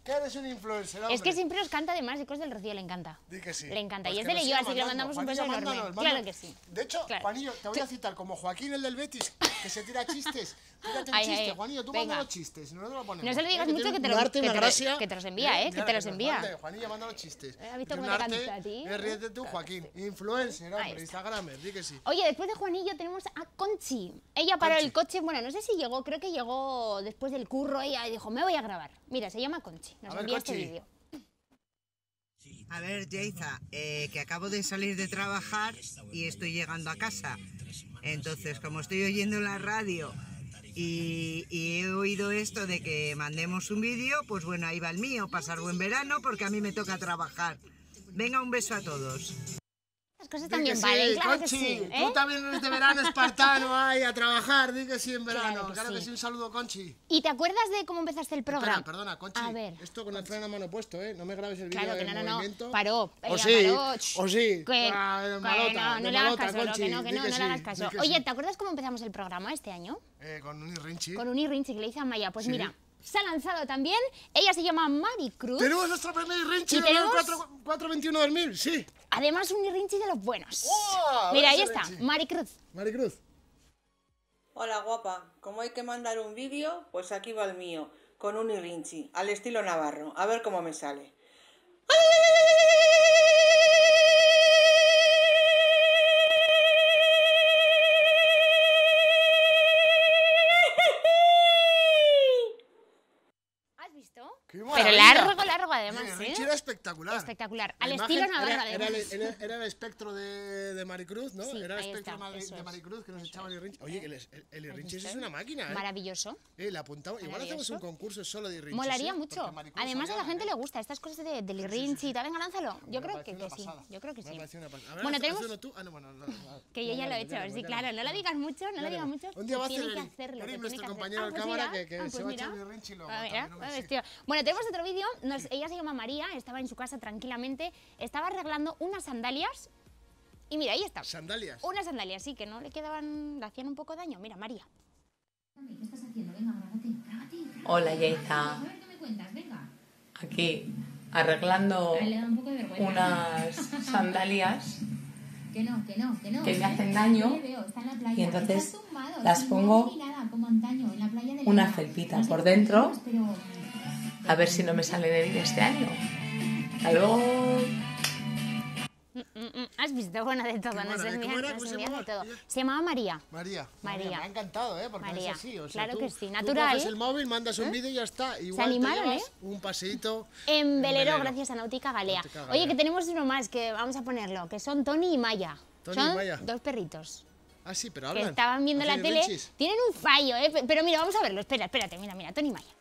que eres un influencer, hombre. Es que siempre os canta además de cosas del Rocío, le encanta. Di que sí. Le encanta. Pues y es que de nos Leyoa, siga así que le mandando. mandamos un beso Juanillo, enorme. mándanos, mándanos. Claro que sí. De hecho, Claro. Juanillo, te voy a citar como Joaquín, el del Betis, que se tira chistes. Tírate un Ay, chiste, ay, Juanillo, tú venga. manda los chistes, nosotros lo ponemos. No se lo digas Eh, mucho tiene que te un lo- arte y que una te lo- gracia. que te los envía, eh, que mira, te los nos envía. mande. Juanillo, manda los chistes. ¿Has visto Tiene cómo un te arte, canta a ti? eh, ríete tú, Joaquín. Influencer, hombre, Instagramer, di que sí. Oye, después de Juanillo tenemos a Conchi. Ella paró Conchi. el coche, bueno, no sé si llegó, creo que llegó después del curro, ella dijo, me voy a grabar. Mira, se llama Conchi, nos A ver, envía este Conchi. vídeo. A ver, Yeiza, eh, que acabo de salir de trabajar y estoy llegando a casa. Entonces, como estoy oyendo la radio y, y he oído esto de que mandemos un vídeo, pues bueno, ahí va el mío, pasar buen verano porque a mí me toca trabajar. Venga, un beso a todos. Las cosas Di también que valen, sí, claro que Conchi, sí. ¿eh? tú también eres de verano espartano, ay, a trabajar, di que sí en verano. Claro que Claro que sí. sí, un saludo, Conchi. ¿Y te acuerdas de cómo empezaste el programa? Espera, perdona, Conchi. A ver. Esto con el freno a mano puesto, ¿eh? No me grabes el vídeo Claro que en no, no, no. movimiento. Paró. O ella sí, paró. Ch, o sí. Que, Ah, de que malota, no, no de le hagas malota, caso, no, Conchi, que no, que di no, que no sí, le hagas di caso. que Oye, sí. ¿te acuerdas cómo empezamos el programa este año? Eh, con un Rinchi. Con un Rinchi que le hice a Maya. Pues Sí. mira, se ha lanzado también. Ella se llama Maricruz. Tenemos nuestro primer Rinchi Y del tenemos- cuatro veintiuno del mil, sí. Además, un Rinchi de los buenos. ¡Oh! Mira, A ver ahí ese está, Rinchi. Maricruz. Maricruz. Hola guapa, como hay que mandar un vídeo, pues aquí va el mío, con un irrinchi, al estilo navarro, a ver cómo me sale. ¿Has visto? ¡Qué Pero maravilla! largo, largo además, Eh, ¿eh? Rinchi era espectacular. Espectacular. La Al imagen estilo navarro era, era, además. el, era- era el espectro de, de Maricruz, ¿no? Sí, era el ahí espectro está, Mari- eso de es. Maricruz que nos echaba el Irrinchi. Oye, el, el, el Irrinchi visto? es una máquina, ¿eh? Maravilloso. Eh, le apuntamos. Igual hacemos Maravilloso. un concurso solo de Irrinchis. Molaría ¿eh? mucho. Porque Maricruz Además a la sabía, gente ¿eh? le gusta estas cosas de, del Irrinchi y tal. Venga, lánzalo. Yo Me creo parece que, una que sí. pasada. Yo creo que Me sí. parece una pasada. A ver, Bueno, haz- tenemos... haz uno tú. Ah, no, bueno, no, no. Que yo ya lo he Veremos, hecho, veremos, sí, veremos. claro. No lo digas mucho, no lo digas mucho. Un día va a que hacer tiene el- que hacerlo. Karim, que nuestro tiene que compañero hacer. de Ah, pues cámara, mira, que- que ah, se pues va a mira. echar el Irrinchi luego Ah, también, mira, hombre, ah, sí. hostia. Bueno, tenemos otro vídeo. nos- Ella se llama María, estaba en su casa tranquilamente, estaba arreglando unas sandalias y mira, ahí está. ¿Sandalias? Unas sandalias, sí, que no le quedaban, le hacían un poco daño. Mira, María. Hola, Yeiza. Aquí, arreglando unas sandalias Que no, que no, que no. que me hacen daño y entonces las pongo una felpita por dentro a ver si no me salen heridas este año. Hasta luego. Mm, mm, mm. ¿Has visto? Bueno, de todo, Qué nos maravilla. envían, ¿Cómo era? nos ¿Cómo se envían de llamaba? todo. Se llamaba María. María. María. Me ha encantado, ¿eh? Porque María. es así. O sea, Claro tú- que sí, tú natural, coges ¿eh? el móvil, mandas un ¿Eh? vídeo y ya está. Igual animaron, te llevas ¿eh? un paseíto En velero, velero. gracias a Náutica Galea. Náutica Oye, Galea. que tenemos uno más, que vamos a ponerlo, que son Tony y Maya. Tony son y Maya. dos perritos. Ah, sí, pero Que hablan. estaban viendo la Hacen tele. Irrinchis. Tienen un fallo, ¿eh? Pe- Pero mira, vamos a verlo. Espera, espérate. Mira, mira, Tony y Maya.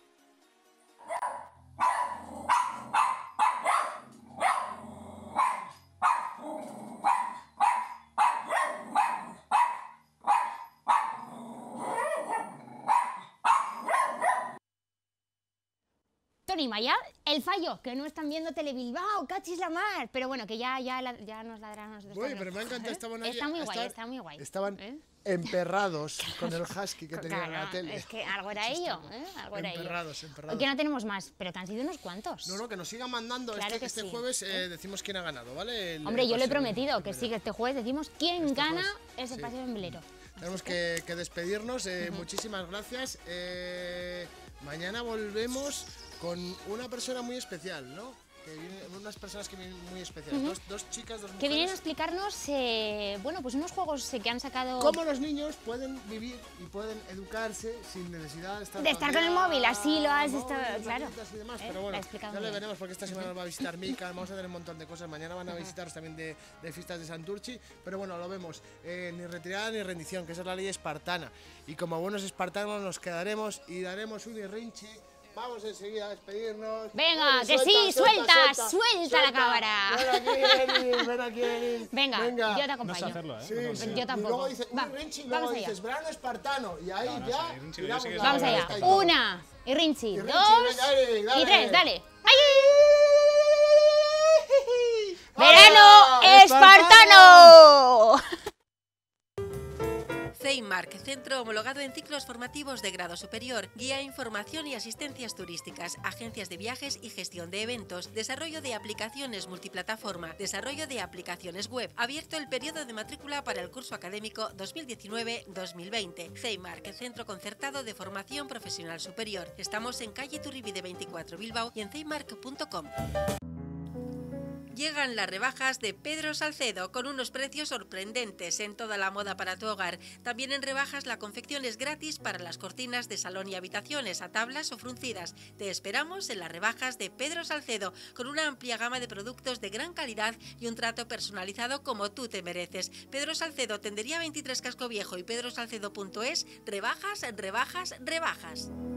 Tony y Maya, el fallo, que no están viendo Telebilbao, cachis la mar. Pero bueno, que ya, ya, la- ya nos ladran a nosotros. Oye, también. pero me ha encantado, estaban ahí. Está muy guay, estaban- está muy guay. Estaban ¿eh? emperrados con el husky que tenían en la Claro, tele. es que algo era ello, ¿eh? Algo era ello. Emperrados, emperrados. Que no tenemos más, pero que han sido unos cuantos. No, no, que nos sigan mandando. Claro este que este sí. jueves eh, decimos quién ha ganado, ¿vale? El- Hombre, el yo le he paseo prometido en que velero. sí, que este jueves decimos quién Este gana jueves, ese sí. paseo en velero. Tenemos que, que despedirnos. eh, Muchísimas gracias. Eh, mañana volvemos con una persona muy especial, ¿no? Que viene- unas personas que vienen muy especiales. Ujú. dos, dos chicas, dos mujeres. Que vienen a explicarnos, eh, bueno, pues unos juegos eh, que han sacado... Cómo los niños pueden vivir y pueden educarse sin necesidad de estar, De estar con el móvil, así lo has visto, móviles, claro. tablitas y demás, ¿Eh? pero Lo bueno, ha explicado ya muy le bien. veremos porque esta semana nos va a visitar Mica, vamos a tener un montón de cosas, mañana van a visitaros también de, de fiestas de Santurchi, pero bueno, lo vemos, eh, ni retirada ni rendición, que esa es la ley espartana, y como buenos espartanos nos quedaremos y daremos un irrinchi. Vamos enseguida a despedirnos. Venga, Ven, que sí, suelta, suelta la cámara. Ven aquí, Denis, ven aquí, Denis. Venga, yo te acompaño. No sé hacerlo, ¿eh? Sí, No sí. Yo tampoco. Y luego dices, Va, un Rinchi, y vamos luego allá. dices, verano espartano. Y ahí No, no, ya. sí, Rinchi, tiramos yo sí que la Vamos varita allá. y todo. Una, y Rinchi, Y Rinchi, dos venga, dale, dale. y tres, dale. ¡Ay! ¡Hola! ¡Verano espartano! Feima CEIMARC, centro homologado en ciclos formativos de grado superior, guía, información y asistencias turísticas, agencias de viajes y gestión de eventos, desarrollo de aplicaciones multiplataforma, desarrollo de aplicaciones web. Abierto el periodo de matrícula para el curso académico dos mil diecinueve dos mil veinte. CEIMARC, centro concertado de formación profesional superior. Estamos en calle Turribide veinticuatro, Bilbao, y en ceimarc punto com. Llegan las rebajas de Pedro Salcedo con unos precios sorprendentes en toda la moda para tu hogar. También en rebajas la confección es gratis para las cortinas de salón y habitaciones a tablas o fruncidas. Te esperamos en las rebajas de Pedro Salcedo con una amplia gama de productos de gran calidad y un trato personalizado como tú te mereces. Pedro Salcedo, Tendería veintitrés Casco Viejo y pedro salcedo punto es. Rebajas, rebajas, rebajas.